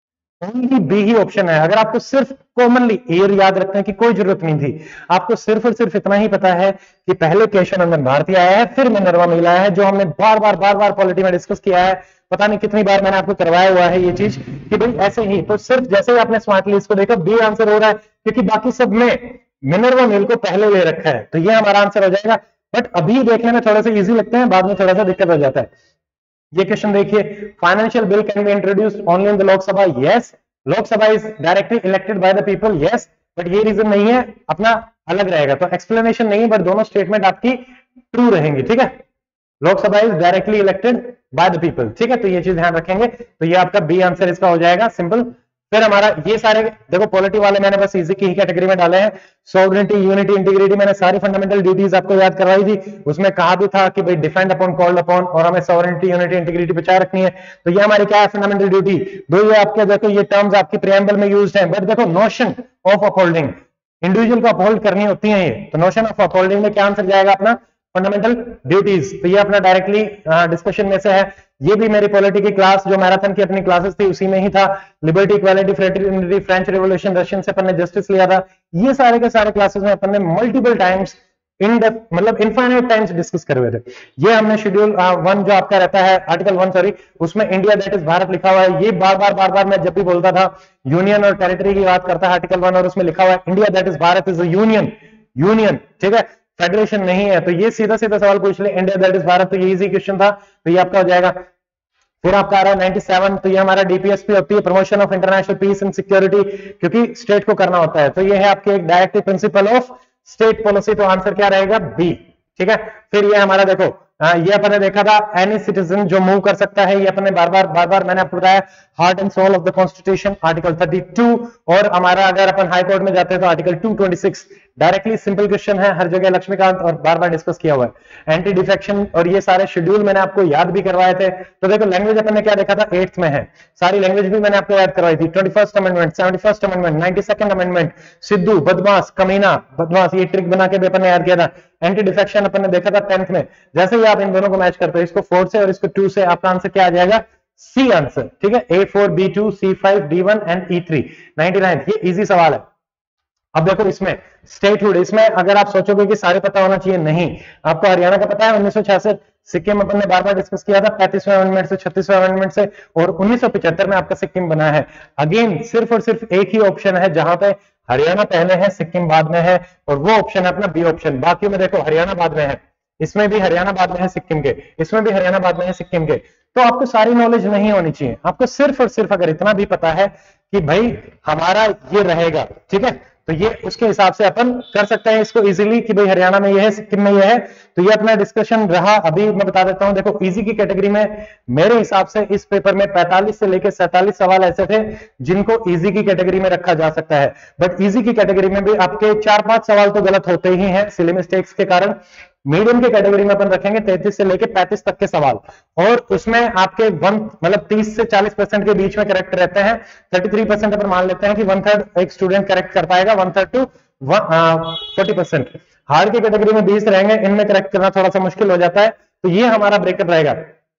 ओनली बी ही ऑप्शन है। अगर आपको सिर्फ कॉमनली ईयर याद रखने की कोई जरूरत नहीं थी, आपको सिर्फ और सिर्फ इतना ही पता है कि पहले केशवानंदन भारती आया है, फिर मिनर्वा मिल आया है, जो हमने बार बार बार बार पॉलिटी में डिस्कस किया है। पता नहीं कितनी बार मैंने आपको करवाया हुआ है ये चीज कि भाई ऐसे ही। तो सिर्फ जैसे ही आपने स्मार्टली इसको देखा, बी आंसर हो रहा है, क्योंकि बाकी सब में मिनर्वा मिल को पहले ले रखा है, तो ये हमारा आंसर हो जाएगा। बट अभी देखने में थोड़ा सा इजी लगते हैं, बाद में थोड़ा सा दिक्कत हो जाता है। ये क्वेश्चन देखिए, financial bill can be introduced only in the Lok Sabha. Yes, Lok Sabha is directly elected by the people. Yes, but ये रीजन नहीं है, अपना अलग रहेगा। तो एक्सप्लेनेशन नहीं, बट दोनों स्टेटमेंट आपकी ट्रू रहेंगी। ठीक है, Lok Sabha is directly elected by the people. ठीक है, तो ये चीज ध्यान रखेंगे। तो ये आपका बी आंसर इसका हो जाएगा, सिंपल। फिर हमारा ये सारे देखो पॉलिटी वाले मैंने बस इजी की ही कैटेगरी में डाले हैं। सॉवरेनिटी, यूनिटी, इंटीग्रिटी मैंने सारी फंडामेंटल ड्यूटीज आपको याद करवाई थी। उसमें कहा भी था कि भाई डिफेंड अपॉन, कॉल्ड अपॉन, और हमें सॉवरेनिटी, यूनिटी, इंटीग्रिटी बचाए रखनी है। तो ये हमारी क्या है? Fundamental duty. दो ये आपके देखो ये टर्म्स आपकी प्रियम्बल में यूज्ड हैं, बट देखो नोशन ऑफ अपहोल्डिंग, इंडिविजुअल को अपहोल्ड करनी होती है ये। तो नोशन ऑफ अपहोल्डिंग में क्या आंसर जाएगा अपना? Fundamental duties. तो ये अपना डायरेक्टली डिस्कशन में से है। ये भी मेरी पॉलिटी की क्लास जो मैराथन की अपनी क्लासेस थी उसी में ही था। Liberty, equality, fraternity, French revolution, Russian से अपन ने जस्टिस लिया था। ये सारे के सारे क्लासेस में अपन ने मल्टीपल टाइम्स इन डेप्थ मतलब इनफाइनाइट टाइम्स डिस्कस करे हुए थे। ये हमने शेड्यूल वन जो आपका रहता है, आर्टिकल वन सॉरी, उसमें इंडिया दैट इज भारत लिखा हुआ है। ये बार बार बार बार मैं जब भी बोलता था यूनियन और टेरिटरी की बात करता है आर्टिकल वन, और उसमें लिखा हुआ है India that is Bharat is a union. Union, ठीक है, फेडरेशन नहीं है। तो ये सीधा सीधा सवाल पूछ ले, इंडिया दैट इज भारत, तो ये इजी क्वेश्चन था, तो ये आपका हो जाएगा। फिर आपका आ रहा है नाइंटी सेवन, तो ये हमारा डीपीएसपी होती है, promotion of international peace and security, क्योंकि स्टेट को करना होता है। तो ये है आपके एक directive principle of state policy, तो आंसर क्या रहेगा? बी। ठीक है, फिर ये हमारा देखो आ, ये अपन ने देखा था एनी सिटीजन जो मूव कर सकता है, ये अपन ने बार बार बार बार मैंने आपको बताया, heart and soul of the constitution article thirty two, और हमारा अगर अपन हाई कोर्ट में जाते हैं तो article two twenty six. Directly simple question है, हर जगह लक्ष्मीकांत, और बार बार डिस्कस किया हुआ है। एंटी डिफेक्शन, और ये सारे शेड्यूल मैंने आपको याद भी करवाए थे। तो देखो लैंग्वेज अपन ने क्या देखा था, एट्थ में है, सारी लैंग्वेज भी मैंने आपको याद करवाई थी। Twenty first amendment, seventy first amendment, ninety second amendment, Sidhu, बदमाश, कमीना, बदमाश, ये ट्रिक बना के भी अपन ने याद किया था। एंटी डिफेक्शन अपन ने देखा था टेंथ में। जैसे ही आप इन दोनों को मैच करते हो, इसको फोर से और इसको टू से, आपका आंसर क्या आ जाएगा? C answer. ठीक है, A four, B two, C five, D one and E three. Ninety nine, ये इजी सवाल है। अब देखो इसमें स्टेटहुड, इसमें अगर आप सोचोगे कि सारे पता होना चाहिए, नहीं। आपको हरियाणा का पता है उन्नीस सौ छियासठ, सिक्किम अपन ने बार बार डिस्कस किया था पैंतीसवें अमेंडमेंट से, छत्तीसवें अमेंडमेंट से, और उन्नीस सौ पचहत्तर में आपका सिक्किम बना है। अगेन सिर्फ और सिर्फ एक ही ऑप्शन है जहां पे हरियाणा पहले है, सिक्किम बाद में है, और वो ऑप्शन है अपना बी ऑप्शन। बाकी में देखो हरियाणा बाद में है, इसमें भी हरियाणा बाद में है सिक्किम के, इसमें भी हरियाणा बाद में है सिक्किम के। तो आपको सारी नॉलेज नहीं होनी चाहिए, आपको सिर्फ और सिर्फ अगर इतना भी पता है कि भाई हमारा ये रहेगा, ठीक है, तो ये उसके हिसाब से अपन कर सकते हैं इसको इजीली कि भाई हरियाणा में ये है, सिक्किम में ये है। तो ये अपना डिस्कशन रहा। अभी मैं बता देता हूं, देखो इजी की कैटेगरी में मेरे हिसाब से इस पेपर में पैंतालीस से लेकर सैंतालीस सवाल ऐसे थे जिनको इजी की कैटेगरी में रखा जा सकता है। बट इजी की कैटेगरी में भी आपके चार पांच सवाल तो गलत होते ही हैं सिली मिस्टेक्स के कारण। मीडियम की कैटेगरी में अपन रखेंगे तैंतीस से लेकर पैंतीस तक के सवाल, और उसमें आपके वन मतलब तीस से चालीस परसेंट के बीच में करेक्ट रहते हैं। तैंतीस परसेंट अपन मान लेते हैं कि वन थर्ड एक स्टूडेंट करेक्ट कर पाएगा, one third to forty percent. Hard की कैटेगरी में बीस रहेंगे, इनमें करेक्ट करना थोड़ा सा मुश्किल हो जाता है। तो ये हमारा ब्रेकअप रहेगा।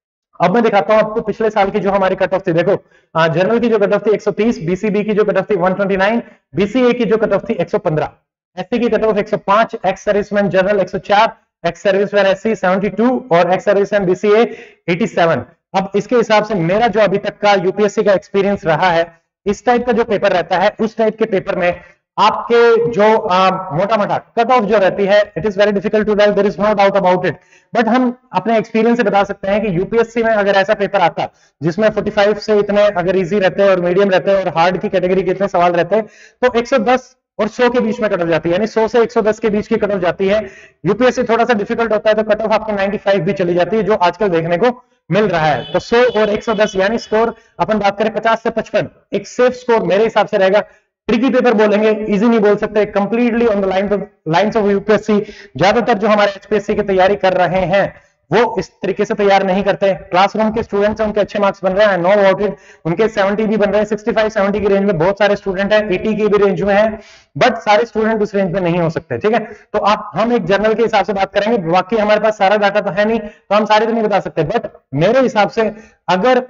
अब मैं दिखाता हूं आपको पिछले साल की जो हमारी कट ऑफ थी। देखो जनरल की जो कट ऑफ थी एक सौ तीस, बीसीबी की जो कट ऑफ थी एक सौ उनतीस, बीसीए की जो कट ऑफ थी एक सौ पंद्रह, एससी की कट ऑफ एक सौ पाँच, एक्स सर्विसमैन जनरल एक सौ चार, एक्स सर्विसमैन एससी बहत्तर और एक्स सर्विसमैन बीसीए सत्तासी। अब इसके हिसाब से मेरा जो अभी तक का यूपीएससी का एक्सपीरियंस रहा है, इस टाइप का जो पेपर रहता है, उस टाइप के पेपर में आपके जो मोटा मोटा कट ऑफ जो रहती है, it is very difficult to write, there is no doubt about it, but हम अपने एक्सपीरियंस से बता सकते हैं कि यूपीएससी में अगर ऐसा पेपर आता जिसमें पैंतालीस से इतने अगर इजी रहते हैं और मीडियम रहते हैं और हार्ड की कैटेगरी के इतने सवाल रहते हैं, तो एक सौ दस और सौ के बीच में कट ऑफ जाती है, यानी सौ से एक सौ दस के बीच की कट ऑफ जाती है। यूपीएससी थोड़ा सा डिफिकल्ट होता है तो कट ऑफ आपकी पचानवे भी चली जाती है, जो आजकल देखने को मिल रहा है। तो सौ और एक सौ दस यानी स्कोर अपन बात करें पचास से पचपन, एक सेफ स्कोर मेरे हिसाब से रहेगा। ट्रिकी पेपर बोलेंगे, इजी नहीं बोल सकते, completely on the line lines of UPSC. ज्यादातर जो हमारे एचपीएससी की तैयारी कर रहे हैं वो इस तरीके से तैयार नहीं करते। क्लासरूम के स्टूडेंट्स हैं, उनके अच्छे मार्क्स बन रहे हैं, नो अबाउट इट, उनके सत्तर भी बन रहे हैं, पैंसठ सत्तर की रेंज में बहुत सारे स्टूडेंट हैं, अस्सी की भी रेंज में है, बट सारे स्टूडेंट उस रेंज में नहीं हो सकते। ठीक है, तो आप हम एक जर्नल के हिसाब से बात करेंगे, बाकी हमारे पास सारा डाटा तो है नहीं, तो हम सारे तो नहीं बता सकते, बट मेरे हिसाब से अगर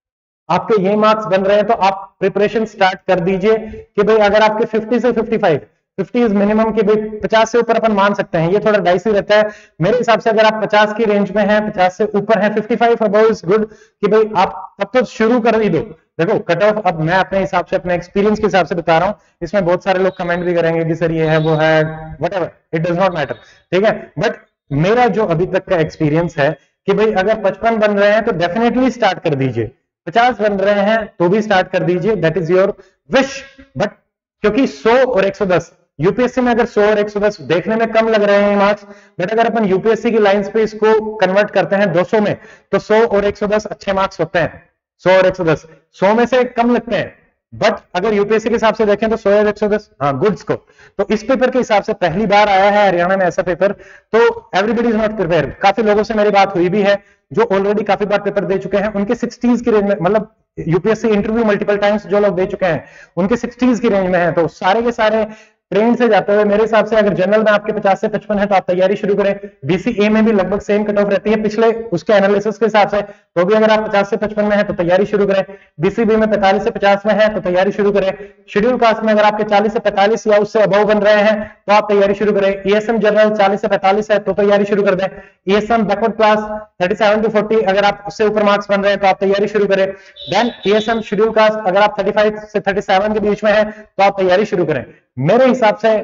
आपके ये मार्क्स बन रहे हैं तो आप प्रिपरेशन स्टार्ट कर दीजिए कि भाई अगर आपके पचास से पचपन, पचास इज मिनिमम कि भाई पचास से ऊपर अपन मान सकते हैं, ये थोड़ा डाइसी रहता है। मेरे हिसाब से अगर आप पचास की रेंज में हैं, पचास से ऊपर है, पचपन अबव इज गुड कि भाई आप तब तो शुरू कर ही दो। देखो कट ऑफ अब मैं अपने हिसाब से, अपने एक्सपीरियंस के हिसाब से बता रहा हूं, इसमें बहुत सारे लोग कमेंट भी करेंगे कि सर ये है वो है, whatever, it does not matter. ठीक है, बट मेरा जो अभी तक का एक्सपीरियंस है कि भाई अगर पचपन बन रहे हैं तो डेफिनेटली स्टार्ट कर दीजिए, पचास बन रहे हैं तो भी स्टार्ट कर दीजिए, that is your wish. But क्योंकि सौ और एक सौ दस यूपीएससी में अगर सौ और एक सौ दस देखने में कम लग रहे हैं मार्क्स, बट अगर अपन यूपीएससी की लाइंस पे इसको कन्वर्ट करते हैं दो सौ में, तो सौ और एक सौ दस अच्छे मार्क्स होते हैं। सौ और एक सौ दस सौ में से कम लगते हैं, बट अगर यूपीएससी के हिसाब से देखें तो सौ और एक सौ दस हाँ गुड स्कोर। तो इस पेपर के हिसाब से पहली बार आया है हरियाणा में ऐसा पेपर, तो एवरीबडी इज नॉट प्रिपेयर। काफी लोगों से मेरी बात हुई भी है जो ऑलरेडी काफी बार पेपर दे चुके हैं, उनके सिक्सटीज की रेंज में, मतलब यूपीएससी इंटरव्यू मल्टीपल टाइम्स जो लोग दे चुके हैं उनके सिक्सटीज की रेंज में है, तो सारे के सारे ट्रेन से जाते हुए मेरे हिसाब से अगर जनरल में आपके पचास से पचपन है तो आप तैयारी शुरू करें। बीसीए में भी लगभग सेम कट ऑफ रहती है पिछले उसके एनालिसिस के हिसाब से, तो भी अगर आप पचास से पचपन में है तो तैयारी शुरू करें। बीसीबी में पैंतालीस से पचास में है तो तैयारी शुरू करें। शेड्यूल कास्ट में अगर आपके चालीस से पैंतालीस या उससे अबव बन रहे हैं तो आप तैयारी शुरू करें। ईएसएम जनरल चालीस से पैंतालीस है तो तैयारी शुरू कर दें। ईएसएम बैकवर्ड क्लास सैंतीस टू चालीस अगर आप उससे ऊपर मार्क्स बन रहे हैं तो आप तैयारी शुरू करें। देन ईएसएम शेड्यूल कास्ट अगर आप पैंतीस से सैंतीस के बीच में है तो आप तैयारी शुरू करें। मेरे हिसाब से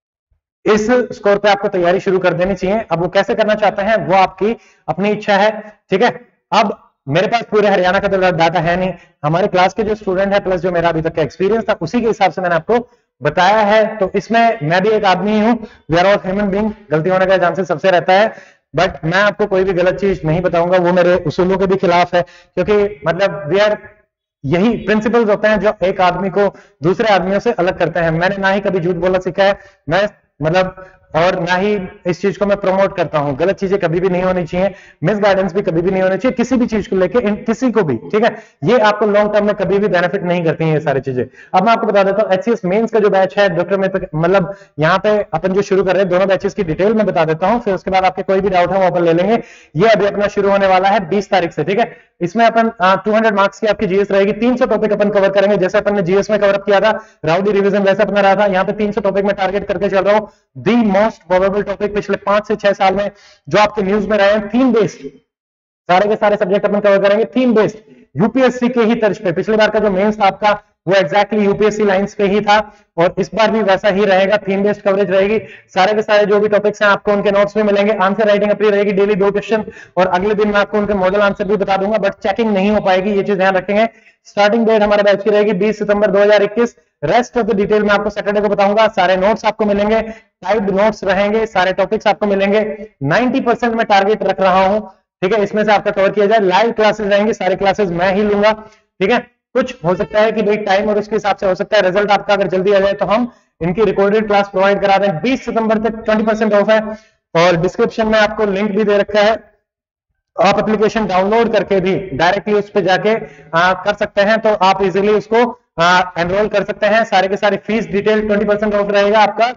इस स्कोर पे आपको तैयारी शुरू कर देनी चाहिए। अब वो कैसे करना चाहते हैं वो आपकी अपनी इच्छा है। ठीक है, अब मेरे पास पूरे हरियाणा का तो डाटा है नहीं, हमारे क्लास के जो स्टूडेंट है प्लस जो मेरा अभी तक का एक्सपीरियंस था उसी के हिसाब से मैंने आपको बताया है। तो इसमें मैं भी एक आदमी हूं, we are all human being, गलती होने का चांसेस सबसे रहता है, बट मैं आपको कोई भी गलत चीज नहीं बताऊंगा, वो मेरे उसूलों के भी खिलाफ है, क्योंकि मतलब वी आर यही प्रिंसिपल्स होते हैं जो एक आदमी को दूसरे आदमियों से अलग करते हैं। मैंने ना ही कभी झूठ बोलना सीखा है, मैं मतलब और ना ही इस चीज को मैं प्रमोट करता हूं। गलत चीजें कभी भी नहीं होनी चाहिए, मिस गाइडेंस भी कभी भी नहीं होनी चाहिए किसी भी चीज को लेके, किसी को भी। ठीक है, ये आपको लॉन्ग टर्म में कभी भी बेनिफिट नहीं करती हैं ये सारी चीजें। अब मैं आपको बता देता हूं एचसीएस मेंस का जो बैच है डॉक्टर में, मतलब यहाँ पे अपन जो शुरू कर रहे हैं दोनों बैचेस की डिटेल में बता देता हूं, फिर उसके बाद आपके कोई भी डाउट है वो अपन ले लेंगे। ये अभी अपना शुरू होने वाला है बीस तारीख से। ठीक है, इसमें अपन टू हंड्रेड मार्क्स की आपकी जीएस रहेगी, तीन सौ टॉपिक अपन कवर करेंगे। जैसे अपन ने जीएस में कवर किया था राउडी रिवीजन वैसे अपना रहा था, यहाँ पे तीन सौ टॉपिक में टारगेट करके चल रहा हूं। दी मोस्ट प्रोबेबल टॉपिक पिछले पांच से छह साल में जो आपके न्यूज में रहे हैं, थीम बेस्ड सारे के सारे सब्जेक्ट अपन कवर करेंगे, थीम बेस्ड यूपीएससी के ही तर्ज पे। पिछली बार का जो मेंस था आपका वो एक्जैक्टली यूपीएससी लाइंस पे ही था और इस बार भी वैसा ही रहेगा, थीम बेस्ड कवरेज रहेगी। सारे के सारे जो भी टॉपिक्स हैं आपको उनके नोट्स में मिलेंगे। आंसर राइटिंग अपनी रहेगी, डेली दो क्वेश्चन, और अगले दिन मैं आपको उनके मॉडल आंसर भी बता दूंगा, बट चेकिंग नहीं हो पाएगी, ये चीज ध्यान रखेंगे। स्टार्टिंग डेट हमारे बैच की रहेगी बीस सितंबर दो हज़ार इक्कीस। रेस्ट ऑफ द डिटेल में आपको सैटरडे को बताऊंगा। सारे नोट्स आपको मिलेंगे, टाइप्ड नोट्स रहेंगे, सारे टॉपिक्स आपको मिलेंगे। नब्बे परसेंट में टारगेट रख रहा हूं, ठीक है, इसमें से आपका कवर किया जाए। लाइव क्लासेस रहेंगी, सारे क्लासेस मैं ही लूंगा। ठीक है, कुछ हो सकता है कि भाई टाइम और उसके हिसाब से हो सकता है रिजल्ट आपका अगर जल्दी आ जाए तो हम इनकी रिकॉर्डेड क्लास प्रोवाइड करा दें। बीस सितंबर तक बीस परसेंट ऑफ है और डिस्क्रिप्शन में आपको लिंक भी दे रखा है, आप एप्लीकेशन डाउनलोड करके भी डायरेक्टली उस पर जाके आ, कर सकते हैं, तो आप इजीली उसको एनरोल कर सकते हैं। सारे के सारे फीस डिटेल बीस परसेंट ऑफ रहेगा आपका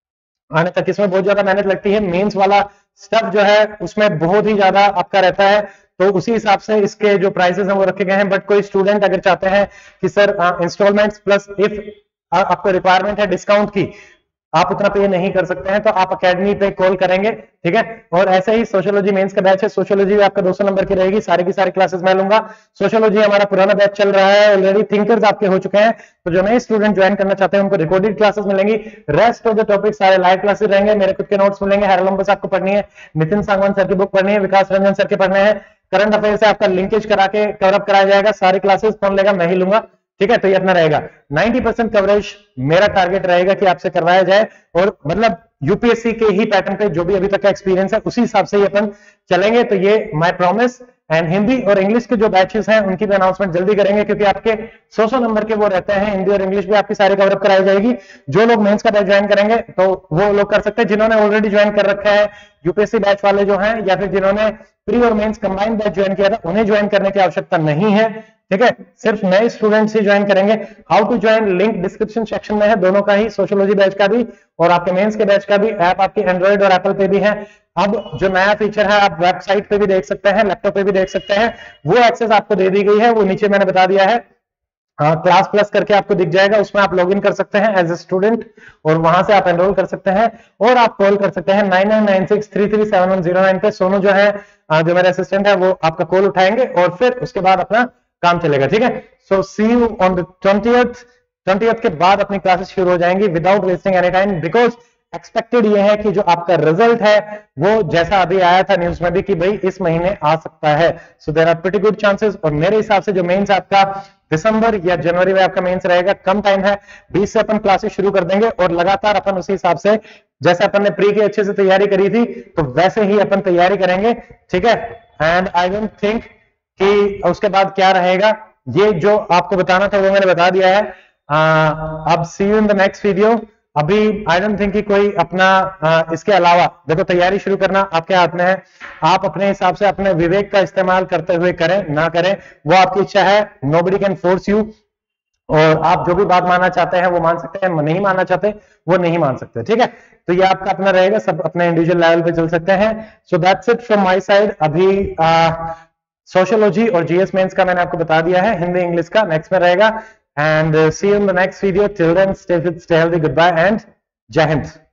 आने तक। इसमें बहुत ज्यादा मेहनत लगती है, मेंस वाला स्टफ जो है उसमें बहुत ही ज्यादा आपका रहता है, तो उसी हिसाब से इसके जो प्राइसेस हैं वो रखे गए हैं। बट कोई स्टूडेंट अगर चाहते हैं कि सर इंस्टॉलमेंट्स प्लस इफ आपको रिक्वायरमेंट है डिस्काउंट की, आप उतना पे नहीं कर सकते हैं तो आप अकेडमी पे कॉल करेंगे, ठीक है। और ऐसे ही सोशियोलॉजी मेंस का बैच है, सोशियोलॉजी भी आपका दो सौ नंबर की रहेगी, सारी की सारी क्लासेस मैं लूंगा। सोशियोलॉजी हमारा पुराना बैच चल रहा है, ऑलरेडी थिंकर्स आपके हो चुके हैं, तो जो नए स्टूडेंट ज्वाइन करना चाहते हैं उनको रिकॉर्डेड क्लासेस मिलेंगी, रेस्ट ऑफ द टॉपिक सारे लाइव क्लासेस रहेंगे, मेरे खुद के नोट्स मिलेंगे, हैरोलम्बस आपको पढ़नी है, नितिन सांगवान सर की बुक पढ़नी है, विकास रंजन सर के पढ़ने हैं, करंट अफेयर से आपका लिंकेज करा के कवर अप कराया जाएगा, सारी क्लासेस कौन लेगा, मैं ही लूंगा, ठीक है। तो ये अपना रहेगा नब्बे परसेंट कवरेज मेरा टारगेट रहेगा कि आपसे करवाया जाए, और मतलब यूपीएससी के ही पैटर्न पे जो भी अभी तक का एक्सपीरियंस है उसी हिसाब से ही अपन चलेंगे। तो ये माय प्रॉमिस। एंड हिंदी और इंग्लिश के जो बैचेस हैं उनकी भी अनाउंसमेंट जल्दी करेंगे, क्योंकि आपके सौ सौ नंबर के वो रहते हैं, हिंदी और इंग्लिश भी आपकी सारी कवर अप कराई जाएगी। जो लोग मेंस का बैच ज्वाइन करेंगे तो वो लोग कर सकते हैं, जिन्होंने ऑलरेडी ज्वाइन कर रखा है यूपीएससी बैच वाले जो हैं, या फिर जिन्होंने प्री और मेंस कंबाइंड बैच ज्वाइन किया था, उन्हें ज्वाइन करने की आवश्यकता नहीं है, ठीक है। सिर्फ नए स्टूडेंट्स ही ज्वाइन करेंगे। How to join link description section में है, दोनों का ही, सोशियोलॉजी बैच का भी और आपके मेंस के बैच का भी। ऐप आपकी एंड्रॉइड और एप्पल पे भी है। अब जो नया फीचर है आप वेबसाइट पे भी देख सकते हैं, लैपटॉप पे भी देख सकते हैं, वो एक्सेस आपको दे दी गई है, वो नीचे मैंने बता दिया है, क्लास प्लस करके आपको दिख जाएगा, उसमें आप लॉगिन कर सकते हैं एज ए स्टूडेंट और वहां से आप एनरोल कर सकते हैं। और आप कॉल कर सकते हैं nine nine nine six three three seven one zero nine पे। सोनू जो है, जो मेरे असिस्टेंट है, वो आपका कॉल उठाएंगे और फिर उसके बाद अपना काम चलेगा, ठीक है। So see you on the twentieth twentieth के बाद अपनी क्लासेस शुरू हो जाएंगी without wasting any time, because expected ये है कि जो आपका रिजल्ट है वो जैसा अभी आया था न्यूज में भी कि भाई इस महीने आ सकता है। So there are pretty good chances. और मेरे हिसाब से जो मेंस आपका दिसंबर या जनवरी में आपका मेंस रहेगा, कम टाइम है, बीस से अपन क्लासेस शुरू कर देंगे और लगातार अपन उसी हिसाब से, जैसे अपन ने प्री की अच्छे से तैयारी करी थी तो वैसे ही अपन तैयारी करेंगे, ठीक है। एंड आई डोंट थिंक कि उसके बाद क्या रहेगा, ये जो आपको बताना था वो मैंने बता दिया है। uh, अब see you in the next video. अभी आई डोंट थिंक कि कोई अपना uh, इसके अलावा, देखो तैयारी शुरू करना आपके हाथ में है, आप अपने हिसाब से अपने विवेक का इस्तेमाल करते हुए करें ना करें वो आपकी इच्छा है, नोबडी कैन फोर्स यू। और आप जो भी बात मानना चाहते हैं वो मान सकते हैं, नहीं मानना चाहते वो नहीं मान सकते, ठीक है। तो ये आपका अपना रहेगा, सब अपने इंडिविजुअल लेवल पे चल सकते हैं। So that's it from my side. अभी सोशियोलॉजी और जीएस मेंस का मैंने आपको बता दिया है, हिंदी इंग्लिश का नेक्स्ट में रहेगा। And see you in the next video. Till then stay fit, stay healthy, goodbye and Jai Hind.